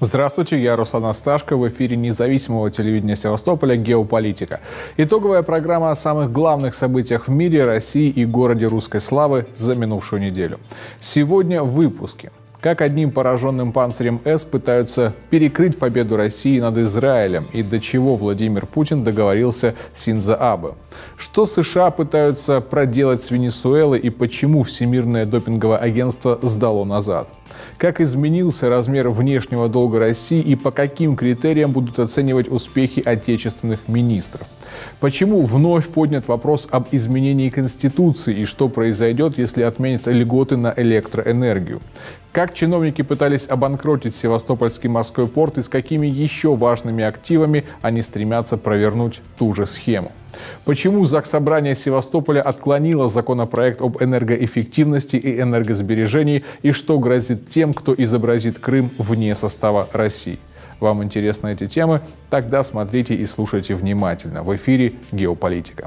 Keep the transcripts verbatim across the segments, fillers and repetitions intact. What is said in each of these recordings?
Здравствуйте, я Руслан Асташко, в эфире независимого телевидения Севастополя «Геополитика». Итоговая программа о самых главных событиях в мире, России и городе русской славы за минувшую неделю. Сегодня в выпуске. Как одним пораженным панцирем С пытаются перекрыть победу России над Израилем и до чего Владимир Путин договорился с Синдзо Абе. Что США пытаются проделать с Венесуэлой и почему Всемирное допинговое агентство сдало назад. Как изменился размер внешнего долга России и по каким критериям будут оценивать успехи отечественных министров. Почему вновь поднят вопрос об изменении Конституции и что произойдет, если отменят льготы на электроэнергию. Как чиновники пытались обанкротить Севастопольский морской порт и с какими еще важными активами они стремятся провернуть ту же схему. Почему Заксобрание Севастополя отклонило законопроект об энергоэффективности и энергосбережении и что грозит тем, кто изобразит Крым вне состава России. Вам интересны эти темы? Тогда смотрите и слушайте внимательно. В эфире «Геополитика».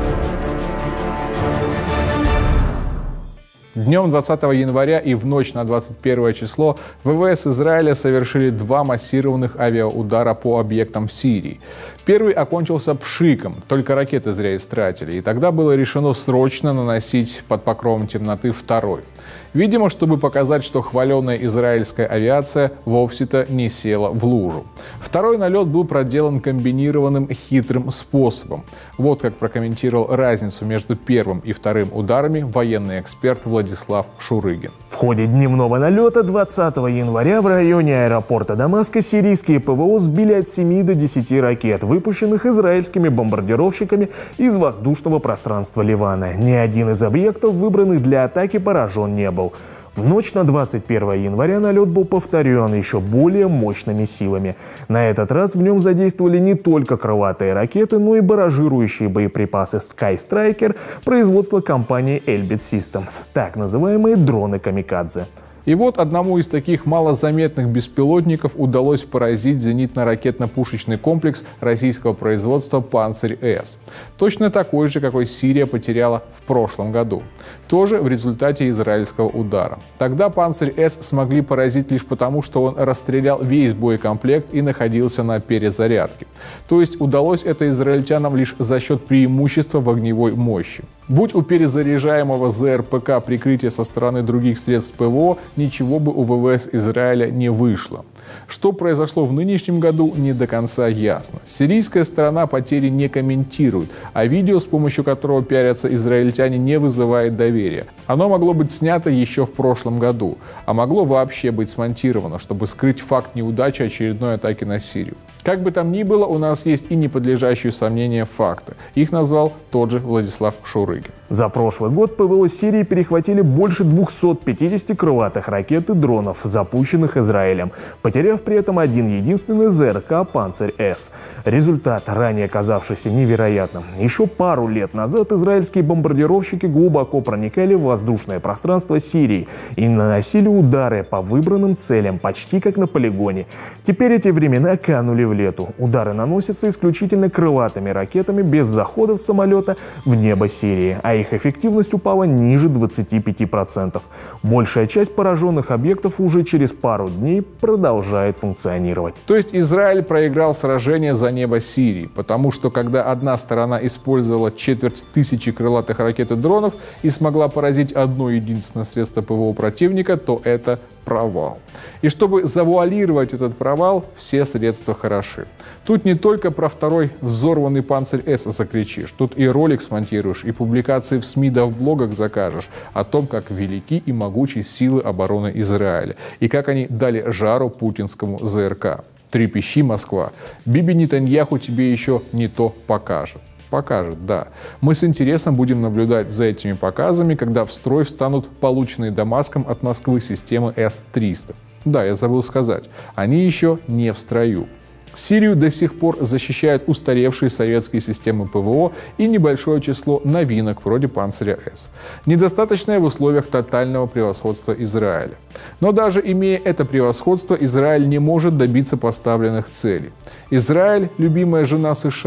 Днем двадцатого января и в ночь на двадцать первое число ВВС Израиля совершили два массированных авиаудара по объектам в Сирии. Первый окончился пшиком, только ракеты зря истратили, и тогда было решено срочно наносить под покровом темноты второй. Видимо, чтобы показать, что хваленая израильская авиация вовсе-то не села в лужу. Второй налет был проделан комбинированным хитрым способом. Вот как прокомментировал разницу между первым и вторым ударами военный эксперт Владислав Шурыгин. В ходе дневного налета двадцатого января в районе аэропорта Дамаска сирийские ПВО сбили от семи до десяти ракет, выпущенных израильскими бомбардировщиками из воздушного пространства Ливана. Ни один из объектов, выбранных для атаки, поражен не был. В ночь на двадцать первое января налет был повторен еще более мощными силами. На этот раз в нем задействовали не только крылатые ракеты, но и барражирующие боеприпасы Sky Striker производства компании Elbit Systems, так называемые дроны-камикадзе. И вот одному из таких малозаметных беспилотников удалось поразить зенитно-ракетно-пушечный комплекс российского производства «Панцирь-С». Точно такой же, какой Сирия потеряла в прошлом году. Тоже в результате израильского удара. Тогда «Панцирь-С» смогли поразить лишь потому, что он расстрелял весь боекомплект и находился на перезарядке. То есть удалось это израильтянам лишь за счет преимущества в огневой мощи. Будь у перезаряжаемого ЗРПК прикрытие со стороны других средств ПВО, ничего бы у ВВС Израиля не вышло. Что произошло в нынешнем году, не до конца ясно. Сирийская сторона потери не комментирует, а видео, с помощью которого пиарятся израильтяне, не вызывает доверия. Оно могло быть снято еще в прошлом году, а могло вообще быть смонтировано, чтобы скрыть факт неудачи очередной атаки на Сирию. Как бы там ни было, у нас есть и не подлежащие сомнения факты. Их назвал тот же Владислав Шурыгин. За прошлый год ПВО Сирии перехватили больше двухсот пятидесяти крылатых ракет и дронов, запущенных Израилем, потеряв при этом один единственный ЗРК «Панцирь-С». Результат, ранее казавшийся невероятным. Еще пару лет назад израильские бомбардировщики глубоко проникали в воздушное пространство Сирии и наносили удары по выбранным целям, почти как на полигоне. Теперь эти времена канули в лету. Удары наносятся исключительно крылатыми ракетами без заходов самолета в небо Сирии, а их эффективность упала ниже двадцати пяти процентов. Большая часть пораженных объектов уже через пару дней продолжает функционировать. То есть Израиль проиграл сражение за небо Сирии, потому что когда одна сторона использовала четверть тысячи крылатых ракет и дронов и смогла поразить одно единственное средство ПВО противника, то это провал. И чтобы завуалировать этот провал, все средства хороши. Тут не только про второй взорванный «Панцирь-С» закричишь, тут и ролик смонтируешь, и публикации в СМИ да в блогах закажешь о том, как велики и могучие силы обороны Израиля, и как они дали жару путинскому ЗРК. Трепещи, Москва, Биби Нетаньяху тебе еще не то покажет. Покажет, да. Мы с интересом будем наблюдать за этими показами, когда в строй встанут полученные Дамаском от Москвы системы С триста. Да, я забыл сказать, они еще не в строю. Сирию до сих пор защищают устаревшие советские системы ПВО и небольшое число новинок вроде «Панциря-С». Недостаточное в условиях тотального превосходства Израиля. Но даже имея это превосходство, Израиль не может добиться поставленных целей. Израиль – любимая жена США.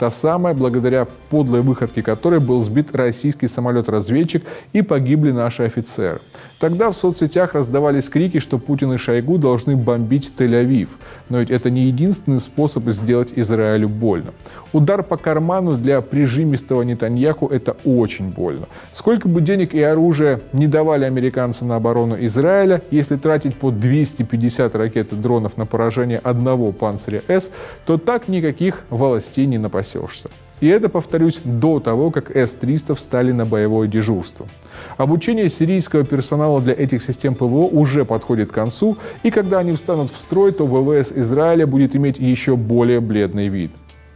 Та самая, благодаря подлой выходке которой был сбит российский самолет-разведчик и погибли наши офицеры. Тогда в соцсетях раздавались крики, что Путин и Шойгу должны бомбить Тель-Авив. Но ведь это не единственный способ сделать Израилю больно. Удар по карману для прижимистого Нетаньяху – это очень больно. Сколько бы денег и оружия не давали американцы на оборону Израиля, если тратить по двести пятьдесят ракет и дронов на поражение одного «Панциря-С», то так никаких властей не напасешься. И это, повторюсь, до того, как эс триста встали на боевое дежурство. Обучение сирийского персонала для этих систем ПВО уже подходит к концу, и когда они встанут в строй, то ВВС Израиля будет иметь еще более бледный вид.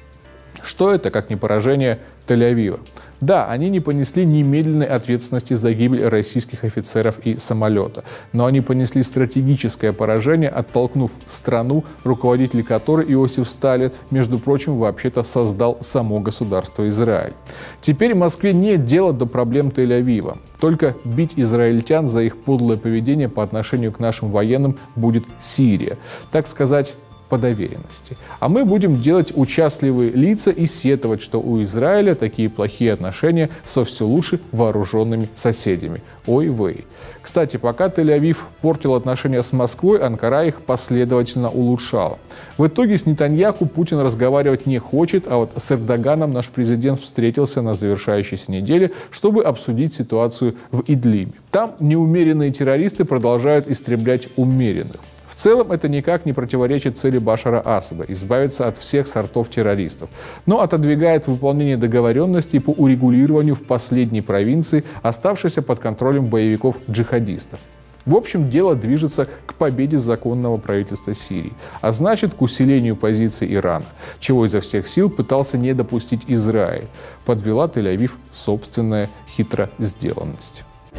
Что это, как не поражение Тель-Авива? Да, они не понесли немедленной ответственности за гибель российских офицеров и самолета, но они понесли стратегическое поражение, оттолкнув страну, руководитель которой, Иосиф Сталин, между прочим, вообще-то создал само государство Израиль. Теперь Москве нет дела до проблем Тель-Авива. Только бить израильтян за их подлое поведение по отношению к нашим военным будет Сирия. Так сказать, по доверенности. А мы будем делать участливые лица и сетовать, что у Израиля такие плохие отношения со все лучше вооруженными соседями. Ой-вей. Кстати, пока Тель-Авив портил отношения с Москвой, Анкара их последовательно улучшала. В итоге с Нетаньяху Путин разговаривать не хочет, а вот с Эрдоганом наш президент встретился на завершающейся неделе, чтобы обсудить ситуацию в Идлибе. Там неумеренные террористы продолжают истреблять умеренных. В целом это никак не противоречит цели Башара Асада – избавиться от всех сортов террористов, но отодвигает выполнение договоренностей по урегулированию в последней провинции, оставшейся под контролем боевиков-джихадистов. В общем, дело движется к победе законного правительства Сирии, а значит, к усилению позиций Ирана, чего изо всех сил пытался не допустить Израиль. Подвела Тель-Авив собственная хитросделанность.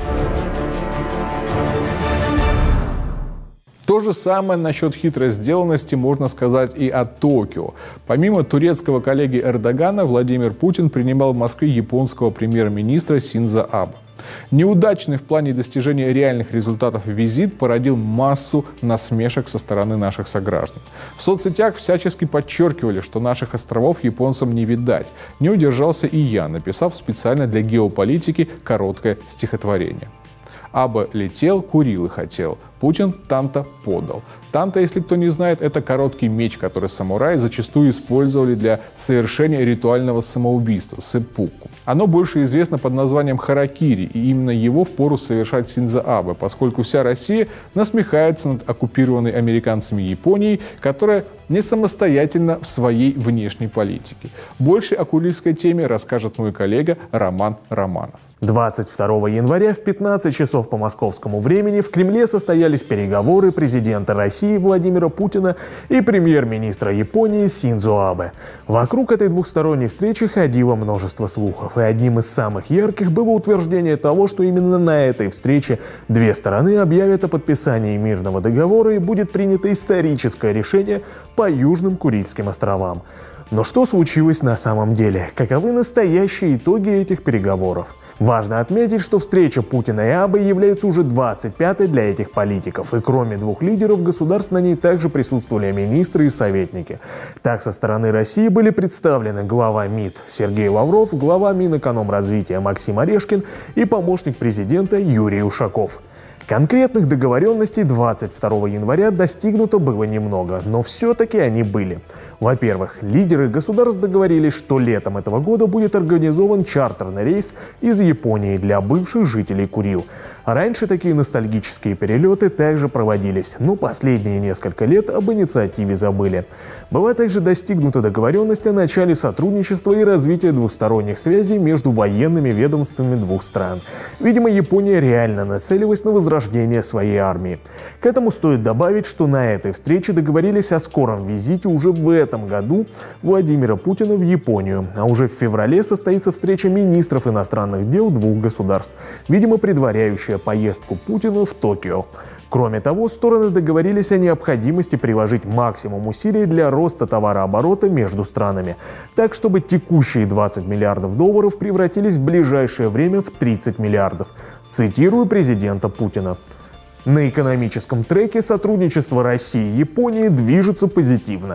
То же самое насчет хитрой сделанности можно сказать и о Токио. Помимо турецкого коллеги Эрдогана, Владимир Путин принимал в Москве японского премьер-министра Синдзо Абе. Неудачный в плане достижения реальных результатов визит породил массу насмешек со стороны наших сограждан. В соцсетях всячески подчеркивали, что наших островов японцам не видать. Не удержался и я, написав специально для геополитики короткое стихотворение. Абе летел, курил и хотел. Путин танто подал. Танто, если кто не знает, это короткий меч, который самураи зачастую использовали для совершения ритуального самоубийства – сэппуку. Оно больше известно под названием харакири, и именно его впору совершать Синдзо Абе, поскольку вся Россия насмехается над оккупированной американцами Японией, которая не самостоятельна в своей внешней политике. Больше о курильской теме расскажет мой коллега Роман Романов. двадцать второго января в пятнадцать часов по московскому времени в Кремле состоялись переговоры президента России Владимира Путина и премьер-министра Японии Синдзо Абе. Вокруг этой двухсторонней встречи ходило множество слухов, и одним из самых ярких было утверждение того, что именно на этой встрече две стороны объявят о подписании мирного договора и будет принято историческое решение по Южным Курильским островам. Но что случилось на самом деле? Каковы настоящие итоги этих переговоров? Важно отметить, что встреча Путина и Абе является уже двадцать пятой для этих политиков, и кроме двух лидеров государств на ней также присутствовали министры и советники. Так, со стороны России были представлены глава МИД Сергей Лавров, глава Минэкономразвития Максим Орешкин и помощник президента Юрий Ушаков. Конкретных договоренностей двадцать второго января достигнуто было немного, но все-таки они были. Во-первых, лидеры государств договорились, что летом этого года будет организован чартерный рейс из Японии для бывших жителей Курил. Раньше такие ностальгические перелеты также проводились, но последние несколько лет об инициативе забыли. Была также достигнута договоренность о начале сотрудничества и развития двусторонних связей между военными ведомствами двух стран. Видимо, Япония реально нацелилась на возрождение своей армии. К этому стоит добавить, что на этой встрече договорились о скором визите уже в этом году Владимира Путина в Японию, а уже в феврале состоится встреча министров иностранных дел двух государств, видимо, предваряющая поездку Путина в Токио. Кроме того, стороны договорились о необходимости приложить максимум усилий для роста товарооборота между странами, так чтобы текущие двадцать миллиардов долларов превратились в ближайшее время в тридцать миллиардов. Цитирую президента Путина. На экономическом треке сотрудничество России и Японии движется позитивно.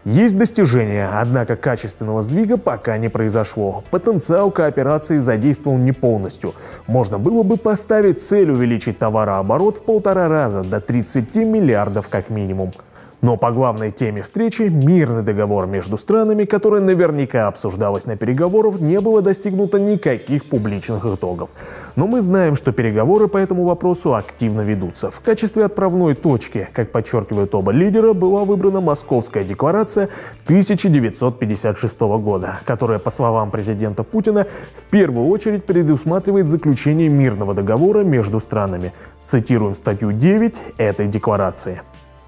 Есть достижения, однако качественного сдвига пока не произошло. Потенциал кооперации задействован не полностью. Можно было бы поставить цель увеличить товарооборот в полтора раза, до тридцати миллиардов как минимум. Но по главной теме встречи, мирный договор между странами, который наверняка обсуждалось на переговорах, не было достигнуто никаких публичных итогов. Но мы знаем, что переговоры по этому вопросу активно ведутся. В качестве отправной точки, как подчеркивают оба лидера, была выбрана Московская декларация тысяча девятьсот пятьдесят шестого года, которая, по словам президента Путина, в первую очередь предусматривает заключение мирного договора между странами. Цитируем статью девять этой декларации.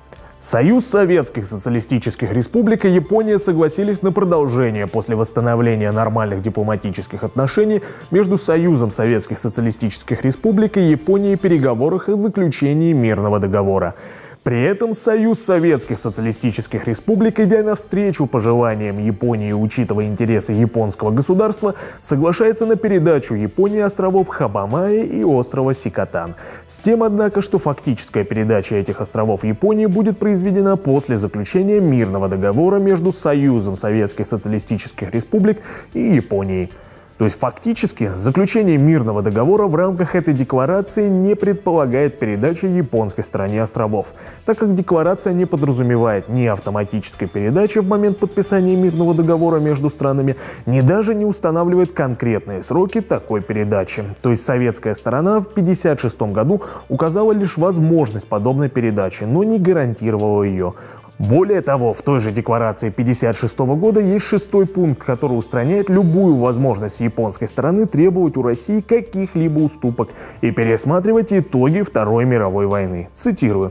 Союз Советских Социалистических Республик и Япония согласились на продолжение после восстановления нормальных дипломатических отношений между Союзом Советских Социалистических Республик и Японией в переговорах о заключении мирного договора. При этом Союз Советских Социалистических Республик, идя навстречу пожеланиям Японии, учитывая интересы японского государства, соглашается на передачу Японии островов Хабамаи и острова Сикотан. С тем, однако, что фактическая передача этих островов Японии будет произведена после заключения мирного договора между Союзом Советских Социалистических Республик и Японией. То есть фактически заключение мирного договора в рамках этой декларации не предполагает передачи японской стороне островов, так как декларация не подразумевает ни автоматической передачи в момент подписания мирного договора между странами, ни даже не устанавливает конкретные сроки такой передачи. То есть советская сторона в тысяча девятьсот пятьдесят шестом году указала лишь возможность подобной передачи, но не гарантировала ее. Более того, в той же декларации тысяча девятьсот пятьдесят шестого года есть шестой пункт, который устраняет любую возможность японской стороны требовать у России каких-либо уступок и пересматривать итоги Второй мировой войны. Цитирую.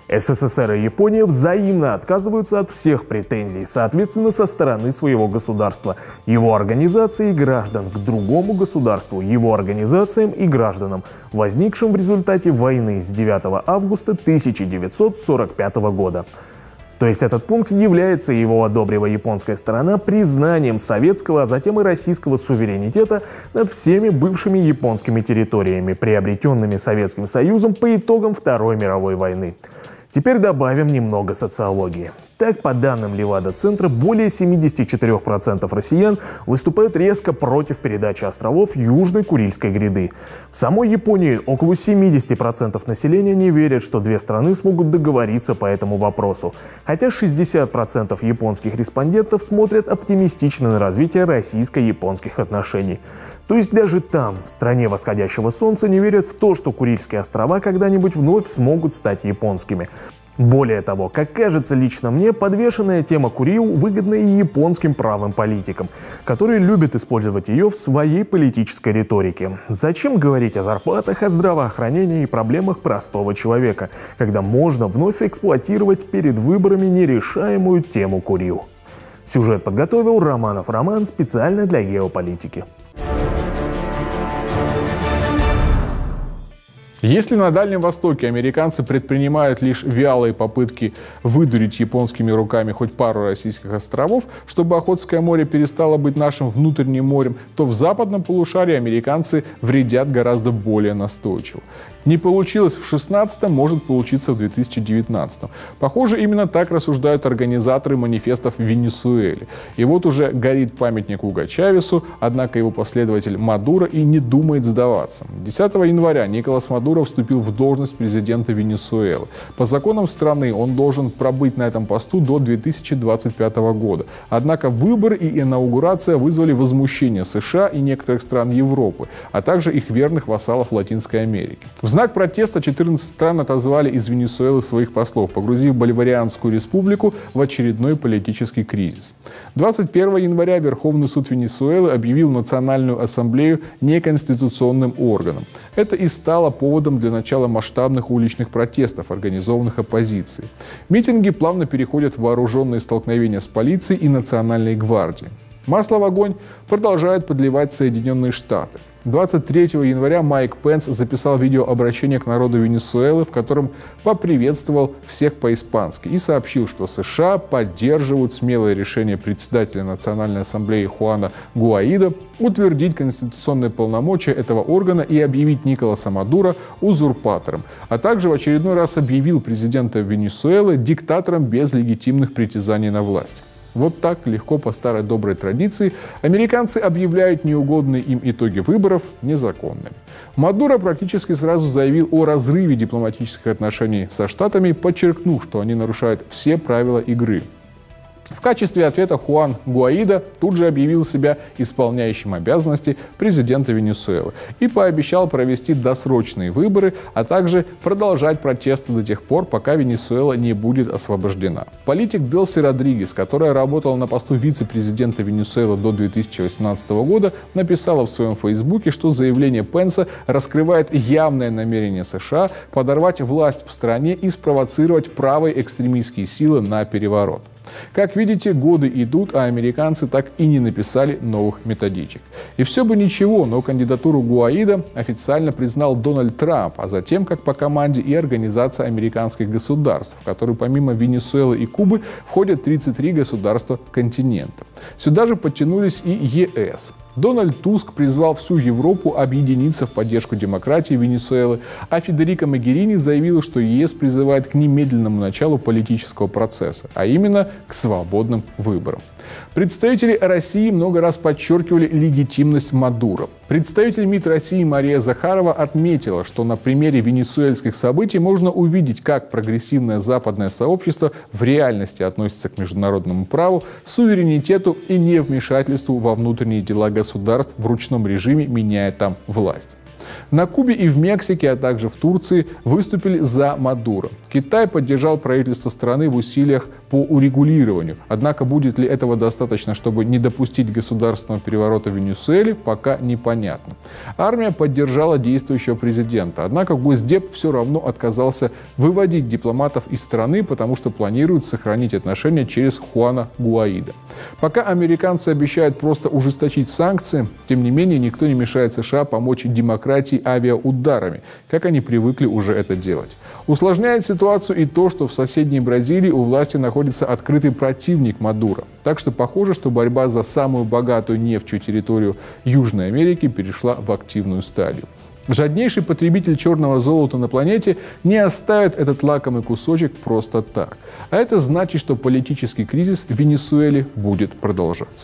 СССР и Япония взаимно отказываются от всех претензий, соответственно, со стороны своего государства, его организации и граждан к другому государству, его организациям и гражданам, возникшим в результате войны с девятого августа тысяча девятьсот сорок пятого года. То есть этот пункт является, его одобрила японская сторона, признанием советского, а затем и российского суверенитета над всеми бывшими японскими территориями, приобретенными Советским Союзом по итогам Второй мировой войны. Теперь добавим немного социологии. Так, по данным Левада-центра, более семидесяти четырёх процентов россиян выступают резко против передачи островов Южной Курильской гряды. В самой Японии около семидесяти процентов населения не верят, что две страны смогут договориться по этому вопросу, хотя шестьдесят процентов японских респондентов смотрят оптимистично на развитие российско-японских отношений. То есть даже там, в стране восходящего солнца, не верят в то, что Курильские острова когда-нибудь вновь смогут стать японскими. Более того, как кажется лично мне, подвешенная тема Курил выгодна и японским правым политикам, которые любят использовать ее в своей политической риторике. Зачем говорить о зарплатах, о здравоохранении и проблемах простого человека, когда можно вновь эксплуатировать перед выборами нерешаемую тему Курил? Сюжет подготовил Романов Роман специально для геополитики. Если на Дальнем Востоке американцы предпринимают лишь вялые попытки выдурить японскими руками хоть пару российских островов, чтобы Охотское море перестало быть нашим внутренним морем, то в западном полушарии американцы вредят гораздо более настойчиво. Не получилось в шестнадцатом, может получиться в две тысячи девятнадцатом. Похоже, именно так рассуждают организаторы манифестов в Венесуэле. И вот уже горит памятник Уго Чавесу, однако его последователь Мадуро и не думает сдаваться. десятого января Николас Мадуро вступил в должность президента Венесуэлы. По законам страны он должен пробыть на этом посту до две тысячи двадцать пятого года. Однако выборы и инаугурация вызвали возмущение США и некоторых стран Европы, а также их верных вассалов Латинской Америки. В знак протеста четырнадцать стран отозвали из Венесуэлы своих послов, погрузив Боливарианскую республику в очередной политический кризис. двадцать первого января Верховный суд Венесуэлы объявил Национальную ассамблею неконституционным органом. Это и стало поводом для начала масштабных уличных протестов, организованных оппозицией. Митинги плавно переходят в вооруженные столкновения с полицией и Национальной гвардией. Масло в огонь продолжают подливать Соединенные Штаты. двадцать третьего января Майк Пенс записал видеообращение к народу Венесуэлы, в котором поприветствовал всех по-испански и сообщил, что США поддерживают смелое решение председателя Национальной ассамблеи Хуана Гуаидо утвердить конституционные полномочия этого органа и объявить Николаса Мадуро узурпатором, а также в очередной раз объявил президента Венесуэлы диктатором без легитимных притязаний на власть. Вот так, легко по старой доброй традиции, американцы объявляют неугодные им итоги выборов незаконными. Мадуро практически сразу заявил о разрыве дипломатических отношений со Штатами, подчеркнув, что они нарушают все правила игры. В качестве ответа Хуан Гуаидо тут же объявил себя исполняющим обязанности президента Венесуэлы и пообещал провести досрочные выборы, а также продолжать протесты до тех пор, пока Венесуэла не будет освобождена. Политик Делси Родригес, которая работала на посту вице-президента Венесуэлы до две тысячи восемнадцатого года, написала в своем фейсбуке, что заявление Пенса раскрывает явное намерение США подорвать власть в стране и спровоцировать правые экстремистские силы на переворот. Как видите, годы идут, а американцы так и не написали новых методичек. И все бы ничего, но кандидатуру Гуаидо официально признал Дональд Трамп, а затем, как по команде, и Организация американских государств, в которую помимо Венесуэлы и Кубы входят тридцать три государства континента. Сюда же подтянулись и ЕС. Дональд Туск призвал всю Европу объединиться в поддержку демократии Венесуэлы, а Федерико Могерини заявила, что ЕС призывает к немедленному началу политического процесса, а именно к свободным выборам. Представители России много раз подчеркивали легитимность Мадуро. Представитель МИД России Мария Захарова отметила, что на примере венесуэльских событий можно увидеть, как прогрессивное западное сообщество в реальности относится к международному праву, суверенитету и невмешательству во внутренние дела государств в ручном режиме, меняя там власть. На Кубе и в Мексике, а также в Турции выступили за Мадуро. Китай поддержал правительство страны в усилиях по урегулированию. Однако будет ли этого достаточно, чтобы не допустить государственного переворота в Венесуэле, пока непонятно. Армия поддержала действующего президента. Однако Госдеп все равно отказался выводить дипломатов из страны, потому что планирует сохранить отношения через Хуана Гуаидо. Пока американцы обещают просто ужесточить санкции, тем не менее никто не мешает США помочь демократии авиаударами, как они привыкли уже это делать. Усложняет ситуацию и то, что в соседней Бразилии у власти находится открытый противник Мадуро. Так что похоже, что борьба за самую богатую нефтью территорию Южной Америки перешла в активную стадию. Жаднейший потребитель черного золота на планете не оставит этот лакомый кусочек просто так. А это значит, что политический кризис в Венесуэле будет продолжаться.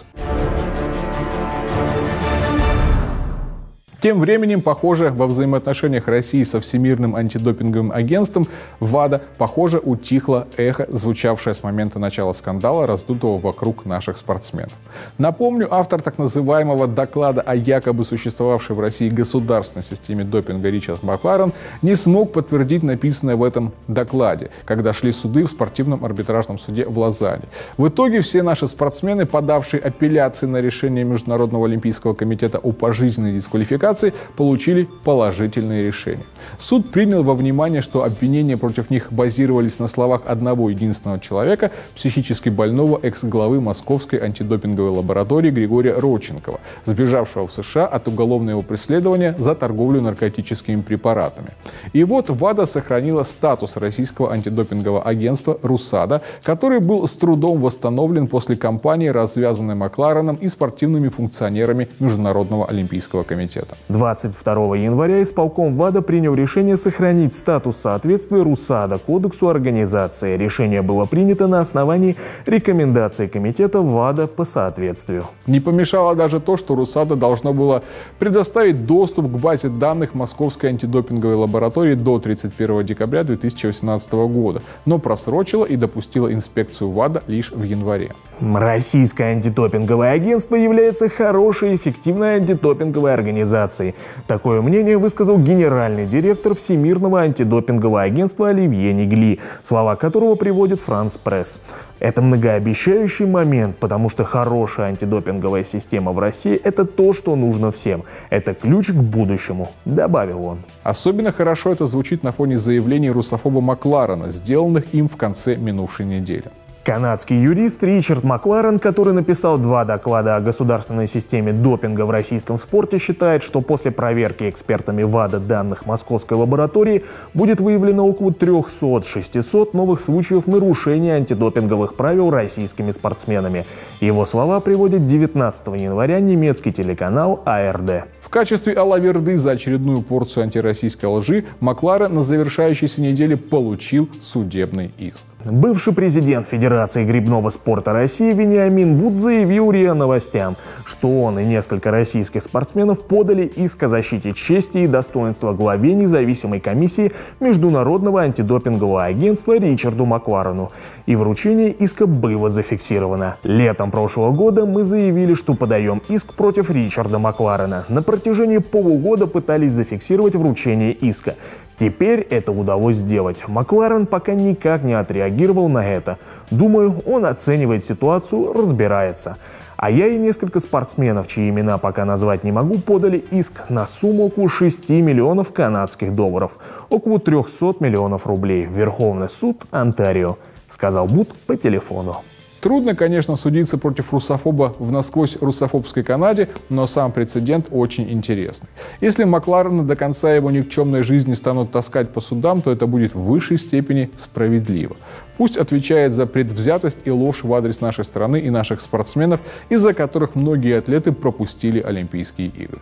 Тем временем, похоже, во взаимоотношениях России со Всемирным антидопинговым агентством ВАДА, похоже, утихло эхо, звучавшее с момента начала скандала, раздутого вокруг наших спортсменов. Напомню, автор так называемого доклада о якобы существовавшей в России государственной системе допинга Ричард Макларен не смог подтвердить написанное в этом докладе, когда шли суды в спортивном арбитражном суде в Лозанне. В итоге все наши спортсмены, подавшие апелляции на решение Международного олимпийского комитета о пожизненной дисквалификации, получили положительные решения. Суд принял во внимание, что обвинения против них базировались на словах одного единственного человека, психически больного экс-главы Московской антидопинговой лаборатории Григория Родченкова, сбежавшего в США от уголовного преследования за торговлю наркотическими препаратами. И вот ВАДА сохранила статус российского антидопингового агентства РУСАДА, который был с трудом восстановлен после кампании, развязанной Маклареном и спортивными функционерами Международного олимпийского комитета. двадцать второго января исполком ВАДА принял решение сохранить статус соответствия РУСАДА кодексу организации. Решение было принято на основании рекомендаций комитета ВАДА по соответствию. Не помешало даже то, что РУСАДА должно было предоставить доступ к базе данных Московской антидопинговой лаборатории до тридцать первого декабря две тысячи восемнадцатого года, но просрочила и допустила инспекцию ВАДА лишь в январе. Российское антидопинговое агентство является хорошей и эффективной антидопинговой организацией. Такое мнение высказал генеральный директор Всемирного антидопингового агентства Оливье Негли, слова которого приводит Франс Пресс. Это многообещающий момент, потому что хорошая антидопинговая система в России – это то, что нужно всем. Это ключ к будущему, добавил он. Особенно хорошо это звучит на фоне заявлений русофоба Макларена, сделанных им в конце минувшей недели. Канадский юрист Ричард Макларен, который написал два доклада о государственной системе допинга в российском спорте, считает, что после проверки экспертами ВАДА данных Московской лаборатории будет выявлено около трёхсот-шестисот новых случаев нарушения антидопинговых правил российскими спортсменами. Его слова приводит девятнадцатого января немецкий телеканал А Эр Дэ. В качестве алаверды за очередную порцию антироссийской лжи Макларен на завершающейся неделе получил судебный иск. Бывший президент Федерации Федерации гребного спорта России Вениамин Буд заявил РИА Новостям, что он и несколько российских спортсменов подали иск о защите чести и достоинства главе независимой комиссии Международного антидопингового агентства Ричарду Макварену. И вручение иска было зафиксировано. Летом прошлого года мы заявили, что подаем иск против Ричарда Макварена. На протяжении полугода пытались зафиксировать вручение иска. Теперь это удалось сделать. Макварен пока никак не отреагировал на это. Думаю, он оценивает ситуацию, разбирается. А я и несколько спортсменов, чьи имена пока назвать не могу, подали иск на сумму около шести миллионов канадских долларов, около трёхсот миллионов рублей в Верховный суд Онтарио, сказал Буд по телефону. Трудно, конечно, судиться против русофоба в насквозь русофобской Канаде, но сам прецедент очень интересный. Если Макларена до конца его никчемной жизни станут таскать по судам, то это будет в высшей степени справедливо. Пусть отвечает за предвзятость и ложь в адрес нашей страны и наших спортсменов, из-за которых многие атлеты пропустили Олимпийские игры.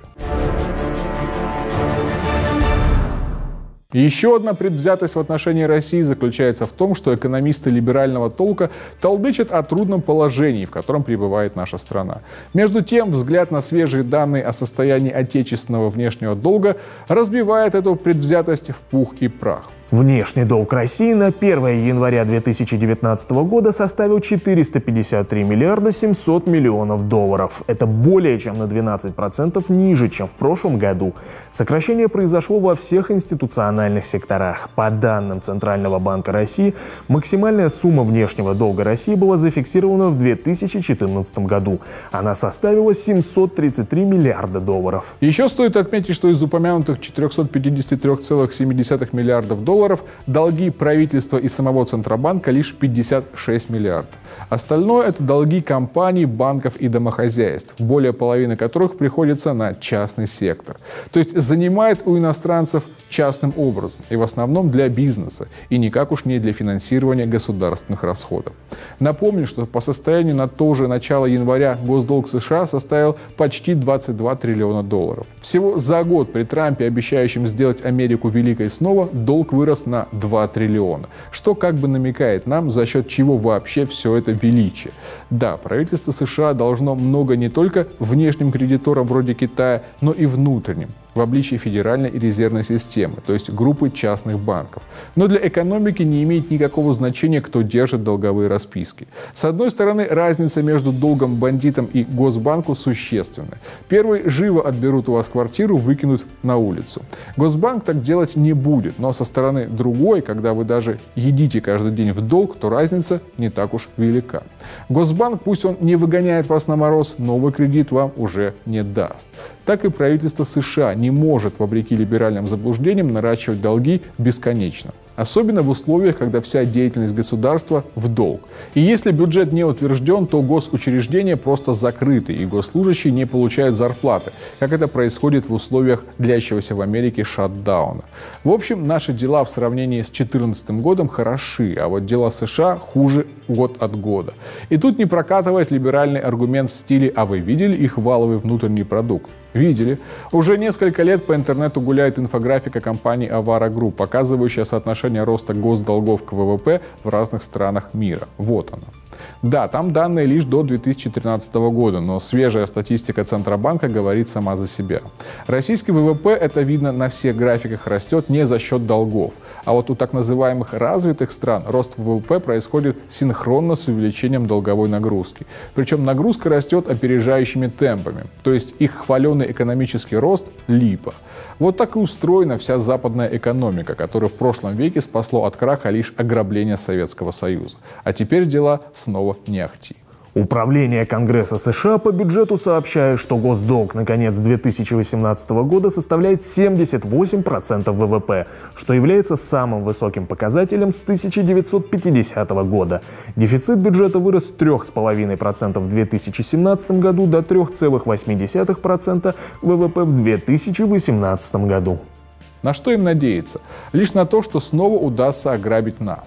Еще одна предвзятость в отношении России заключается в том, что экономисты либерального толка толдычат о трудном положении, в котором пребывает наша страна. Между тем, взгляд на свежие данные о состоянии отечественного внешнего долга разбивает эту предвзятость в пух и прах. Внешний долг России на первое января две тысячи девятнадцатого года составил четыреста пятьдесят три миллиарда семьсот миллионов долларов. Это более чем на двенадцать процентов ниже, чем в прошлом году. Сокращение произошло во всех институциональных секторах. По данным Центрального банка России, максимальная сумма внешнего долга России была зафиксирована в две тысячи четырнадцатом году. Она составила семьсот тридцать три миллиарда долларов. Еще стоит отметить, что из упомянутых четырёхсот пятидесяти трёх целых семи десятых миллиардов долларов долги правительства и самого Центробанка лишь пятьдесят шесть миллиардов. Остальное – это долги компаний, банков и домохозяйств, более половины которых приходится на частный сектор. То есть занимает у иностранцев частным образом и в основном для бизнеса, и никак уж не для финансирования государственных расходов. Напомню, что по состоянию на то же начало января госдолг США составил почти двадцать два триллиона долларов. Всего за год при Трампе, обещающем сделать Америку великой снова, долг вырос на два триллиона, что как бы намекает нам, за счет чего вообще все это величие. Да, правительство США должно много не только внешним кредиторам вроде Китая, но и внутренним, в обличии Федеральной и резервной системы, то есть группы частных банков. Но для экономики не имеет никакого значения, кто держит долговые расписки. С одной стороны, разница между долгом бандитам и Госбанку существенная. Первый живо отберут у вас квартиру, выкинут на улицу. Госбанк так делать не будет, но со стороны другой, когда вы даже едите каждый день в долг, то разница не так уж велика. Госбанк, пусть он не выгоняет вас на мороз, новый кредит вам уже не даст. Так и правительство США не может, вопреки либеральным заблуждениям, наращивать долги бесконечно. Особенно в условиях, когда вся деятельность государства в долг. И если бюджет не утвержден, то госучреждения просто закрыты, и госслужащие не получают зарплаты, как это происходит в условиях длящегося в Америке шатдауна. В общем, наши дела в сравнении с две тысячи четырнадцатым годом хороши, а вот дела США хуже год от года. И тут не прокатывает либеральный аргумент в стиле «а вы видели их валовый внутренний продукт?» Видели. Уже несколько лет по интернету гуляет инфографика компании Avara Group, показывающая соотношение роста госдолгов к ВВП в разных странах мира. Вот она. Да, там данные лишь до две тысячи тринадцатого года, но свежая статистика Центробанка говорит сама за себя. Российский ВВП, это видно на всех графиках, растет не за счет долгов. А вот у так называемых развитых стран рост ВВП происходит синхронно с увеличением долговой нагрузки. Причем нагрузка растет опережающими темпами, то есть их хваленый экономический рост – липа. Вот так и устроена вся западная экономика, которую в прошлом веке спасло от краха лишь ограбление Советского Союза. А теперь дела снова не ахти. Управление Конгресса США по бюджету сообщает, что госдолг на конец две тысячи восемнадцатого года составляет семьдесят восемь процентов ВВП, что является самым высоким показателем с тысяча девятьсот пятидесятого года. Дефицит бюджета вырос с трёх целых пяти десятых процента в две тысячи семнадцатом году до трёх целых восьми десятых процента ВВП в две тысячи восемнадцатом году. На что им надеяться? Лишь на то, что снова удастся ограбить нас.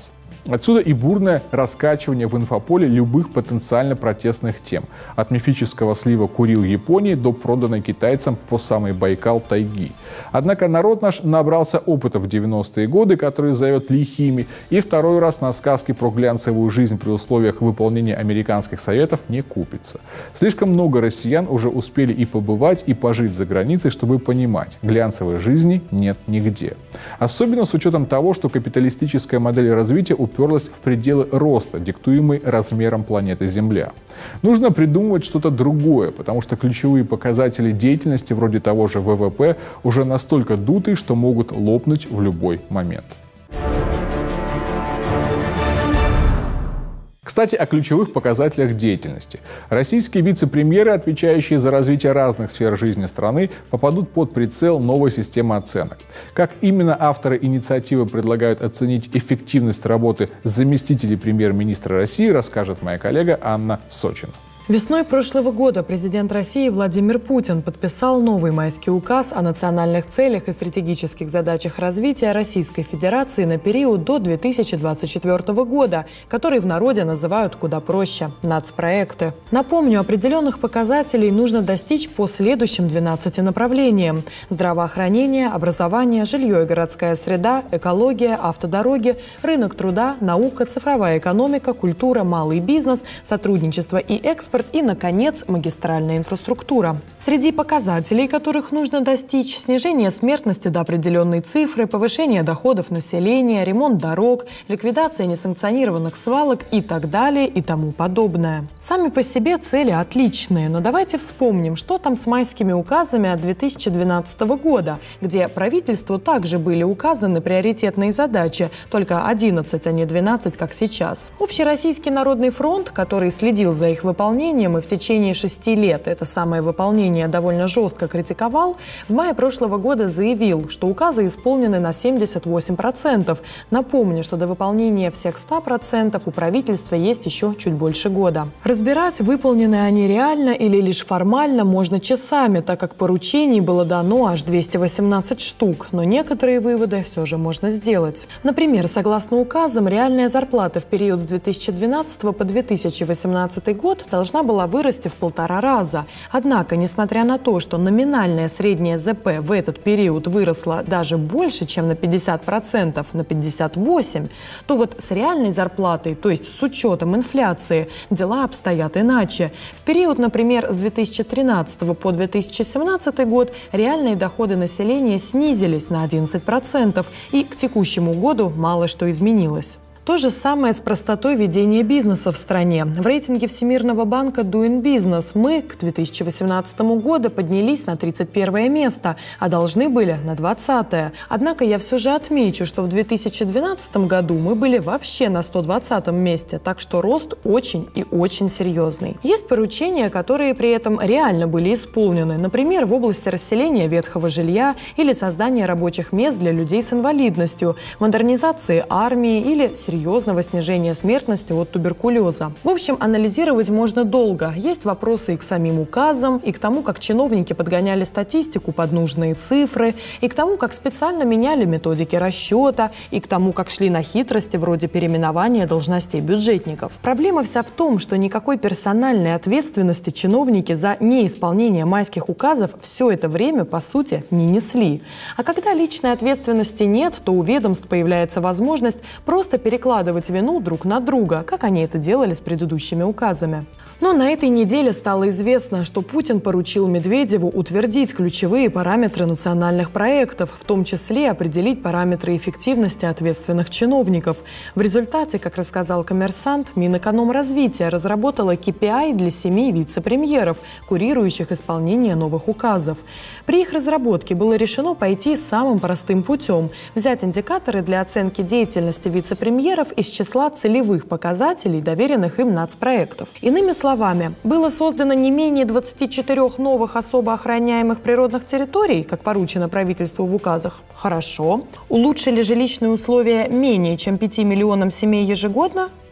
Отсюда и бурное раскачивание в инфополе любых потенциально протестных тем. От мифического слива Курил Японии до проданной китайцам по самый Байкал тайги. Однако народ наш набрался опыта в девяностые годы, которые зовет лихими, и второй раз на сказки про глянцевую жизнь при условиях выполнения американских советов не купится. Слишком много россиян уже успели и побывать, и пожить за границей, чтобы понимать, глянцевой жизни нет нигде. Особенно с учетом того, что капиталистическая модель развития уперлась в пределы роста, диктуемый размером планеты Земля. Нужно придумывать что-то другое, потому что ключевые показатели деятельности, вроде того же вэ вэ пэ, уже настолько дутые, что могут лопнуть в любой момент. Кстати, о ключевых показателях деятельности. Российские вице-премьеры, отвечающие за развитие разных сфер жизни страны, попадут под прицел новой системы оценок. Как именно авторы инициативы предлагают оценить эффективность работы заместителей премьер-министра России, расскажет моя коллега Анна Сочина. Весной прошлого года президент России Владимир Путин подписал новый майский указ о национальных целях и стратегических задачах развития Российской Федерации на период до две тысячи двадцать четвёртого года, который в народе называют куда проще – нацпроекты. Напомню, определенных показателей нужно достичь по следующим двенадцати направлениям – здравоохранение, образование, жилье и городская среда, экология, автодороги, рынок труда, наука, цифровая экономика, культура, малый бизнес, сотрудничество и экспорт, и, наконец, магистральная инфраструктура. Среди показателей, которых нужно достичь, снижение смертности до определенной цифры, повышение доходов населения, ремонт дорог, ликвидация несанкционированных свалок и так далее и тому подобное. Сами по себе цели отличные, но давайте вспомним, что там с майскими указами от две тысячи двенадцатого года, где правительству также были указаны приоритетные задачи, только одиннадцать, а не двенадцать, как сейчас. Общероссийский народный фронт, который следил за их выполнением и в течение шести лет это самое выполнение довольно жестко критиковал, в мае прошлого года заявил, что указы исполнены на семьдесят восемь процентов. Напомню, что до выполнения всех ста процентов у правительства есть еще чуть больше года. Разбирать, выполнены они реально или лишь формально, можно часами, так как поручений было дано аж двести восемнадцать штук, но некоторые выводы все же можно сделать. Например, согласно указам, реальная зарплата в период с две тысячи двенадцатого по две тысячи восемнадцатый год должна была вырасти в полтора раза. Однако, несмотря на то, что номинальная средняя зэ пэ в этот период выросла даже больше, чем на пятьдесят процентов, на пятьдесят восемь процентов, то вот с реальной зарплатой, то есть с учетом инфляции, дела обстоят иначе. В период, например, с две тысячи тринадцатого по две тысячи семнадцатый год реальные доходы населения снизились на одиннадцать процентов, и к текущему году мало что изменилось. То же самое с простотой ведения бизнеса в стране. В рейтинге Всемирного банка Doing Business мы к две тысячи восемнадцатому году поднялись на тридцать первое место, а должны были на двадцатое. Однако я все же отмечу, что в две тысячи двенадцатом году мы были вообще на сто двадцатом месте, так что рост очень и очень серьезный. Есть поручения, которые при этом реально были исполнены, например, в области расселения ветхого жилья или создания рабочих мест для людей с инвалидностью, модернизации армии или серьезного серьезного снижения смертности от туберкулеза. В общем, анализировать можно долго. Есть вопросы и к самим указам, и к тому, как чиновники подгоняли статистику под нужные цифры, и к тому, как специально меняли методики расчета, и к тому, как шли на хитрости вроде переименования должностей бюджетников. Проблема вся в том, что никакой персональной ответственности чиновники за неисполнение майских указов все это время, по сути, не несли. А когда личной ответственности нет, то у ведомств появляется возможность просто перекладывать Перекладывать вину друг на друга, как они это делали с предыдущими указами. Но на этой неделе стало известно, что Путин поручил Медведеву утвердить ключевые параметры национальных проектов, в том числе определить параметры эффективности ответственных чиновников. В результате, как рассказал «Коммерсант», Минэкономразвития разработала кей пи ай для семи вице-премьеров, курирующих исполнение новых указов. При их разработке было решено пойти самым простым путем – взять индикаторы для оценки деятельности вице-премьеров из числа целевых показателей, доверенных им нацпроектов. Иными словами, было создано не менее двадцати четырёх новых особо охраняемых природных территорий, как поручено правительству в указах. Хорошо. Улучшили жилищные условия менее чем пяти миллионам семей ежегодно?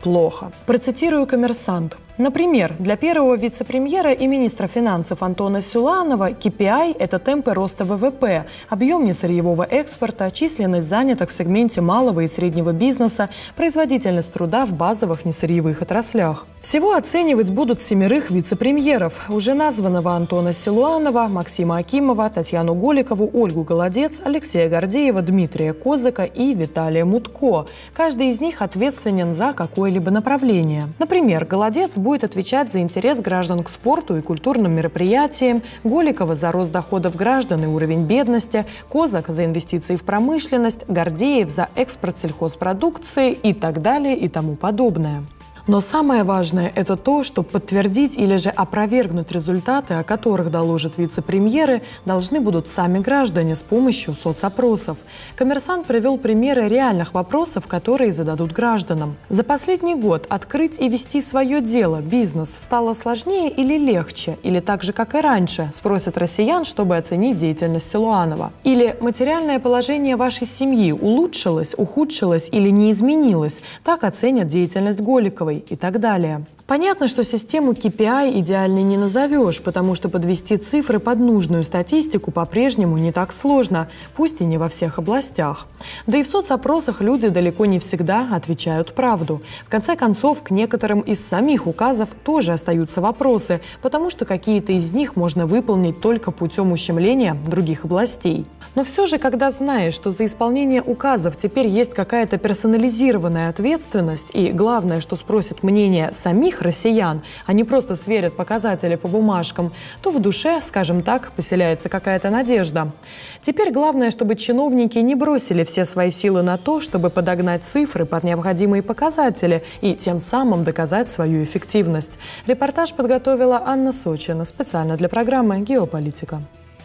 плохо. Процитирую «Коммерсант». Например, для первого вице-премьера и министра финансов Антона Силуанова кей пи ай – это темпы роста вэ вэ пэ, объем несырьевого экспорта, численность занятых в сегменте малого и среднего бизнеса, производительность труда в базовых несырьевых отраслях. Всего оценивать будут семерых вице-премьеров – уже названного Антона Силуанова, Максима Акимова, Татьяну Голикову, Ольгу Голодец, Алексея Гордеева, Дмитрия Козыка и Виталия Мутко. Каждый из них ответственен за какое-либо направление. Например, Голодец будет отвечать за интерес граждан к спорту и культурным мероприятиям, Голикова за рост доходов граждан и уровень бедности, Козак за инвестиции в промышленность, Гордеев за экспорт сельхозпродукции и так далее и тому подобное. Но самое важное – это то, что подтвердить или же опровергнуть результаты, о которых доложат вице-премьеры, должны будут сами граждане с помощью соцопросов. «Коммерсант» привел примеры реальных вопросов, которые зададут гражданам. За последний год открыть и вести свое дело, бизнес, стало сложнее или легче? Или так же, как и раньше, спросят россиян, чтобы оценить деятельность Силуанова? Или материальное положение вашей семьи улучшилось, ухудшилось или не изменилось? Так оценят деятельность Голиковой и так далее. Понятно, что систему кей пи ай идеальной не назовешь, потому что подвести цифры под нужную статистику по-прежнему не так сложно, пусть и не во всех областях. Да и в соцопросах люди далеко не всегда отвечают правду. В конце концов, к некоторым из самих указов тоже остаются вопросы, потому что какие-то из них можно выполнить только путем ущемления других областей. Но все же, когда знаешь, что за исполнение указов теперь есть какая-то персонализированная ответственность, и главное, что спросят мнение самих россиян, а не просто сверят показатели по бумажкам, то в душе, скажем так, поселяется какая-то надежда. Теперь главное, чтобы чиновники не бросили все свои силы на то, чтобы подогнать цифры под необходимые показатели и тем самым доказать свою эффективность. Репортаж подготовила Анна Сочина специально для программы «Геополитика».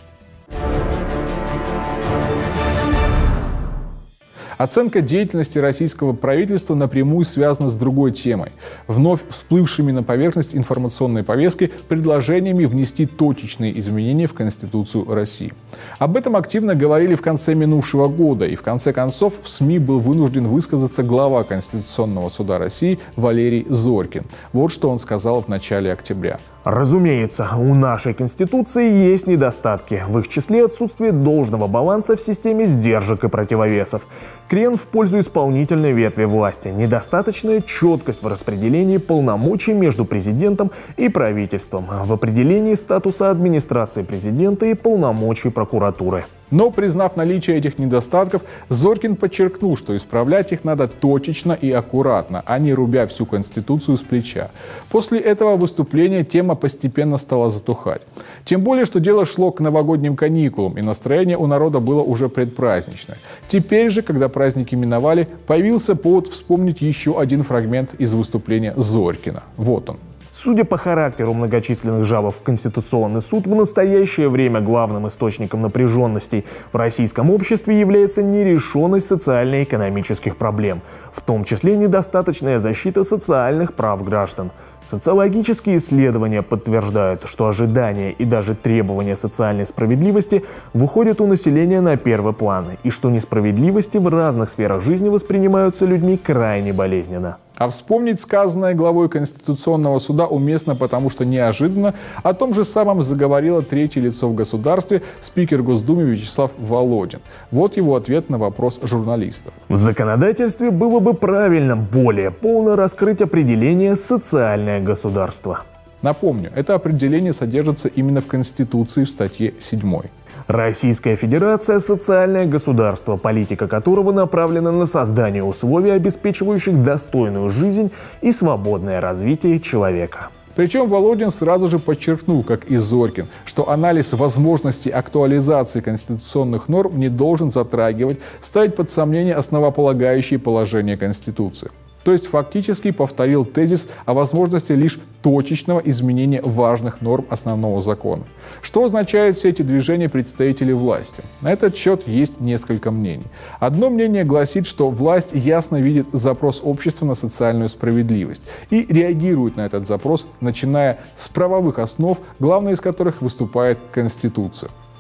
Оценка деятельности российского правительства напрямую связана с другой темой – вновь всплывшими на поверхность информационной повестки предложениями внести точечные изменения в Конституцию России. Об этом активно говорили в конце минувшего года, и в конце концов в СМИ был вынужден высказаться глава Конституционного суда России Валерий Зорькин. Вот что он сказал в начале октября. Разумеется, у нашей Конституции есть недостатки, в их числе отсутствие должного баланса в системе сдержек и противовесов, крен в пользу исполнительной ветви власти, недостаточная четкость в распределении полномочий между президентом и правительством, в определении статуса администрации президента и полномочий прокуратуры. Но, признав наличие этих недостатков, Зорькин подчеркнул, что исправлять их надо точечно и аккуратно, а не рубя всю Конституцию с плеча. После этого выступления тема постепенно стала затухать. Тем более, что дело шло к новогодним каникулам, и настроение у народа было уже предпраздничное. Теперь же, когда праздники миновали, появился повод вспомнить еще один фрагмент из выступления Зорькина. Вот он. Судя по характеру многочисленных жалоб в Конституционный суд, в настоящее время главным источником напряженностей в российском обществе является нерешенность социально-экономических проблем, в том числе недостаточная защита социальных прав граждан. Социологические исследования подтверждают, что ожидания и даже требования социальной справедливости выходят у населения на первый план, и что несправедливости в разных сферах жизни воспринимаются людьми крайне болезненно. А вспомнить сказанное главой Конституционного суда уместно, потому что неожиданно о том же самом заговорило третье лицо в государстве, спикер Госдумы Вячеслав Володин. Вот его ответ на вопрос журналистов. В законодательстве было бы правильно более полно раскрыть определение «социальное государство». Напомню, это определение содержится именно в Конституции в статье седьмой. Российская Федерация – социальное государство, политика которого направлена на создание условий, обеспечивающих достойную жизнь и свободное развитие человека. Причем Володин сразу же подчеркнул, как и Зорькин, что анализ возможностей актуализации конституционных норм не должен затрагивать, ставить под сомнение основополагающие положения Конституции. То есть фактически повторил тезис о возможности лишь точечного изменения важных норм основного закона. Что означают все эти движения представителей власти? На этот счет есть несколько мнений. Одно мнение гласит, что власть ясно видит запрос общества на социальную справедливость и реагирует на этот запрос, начиная с правовых основ, главной из которых выступает Конституция.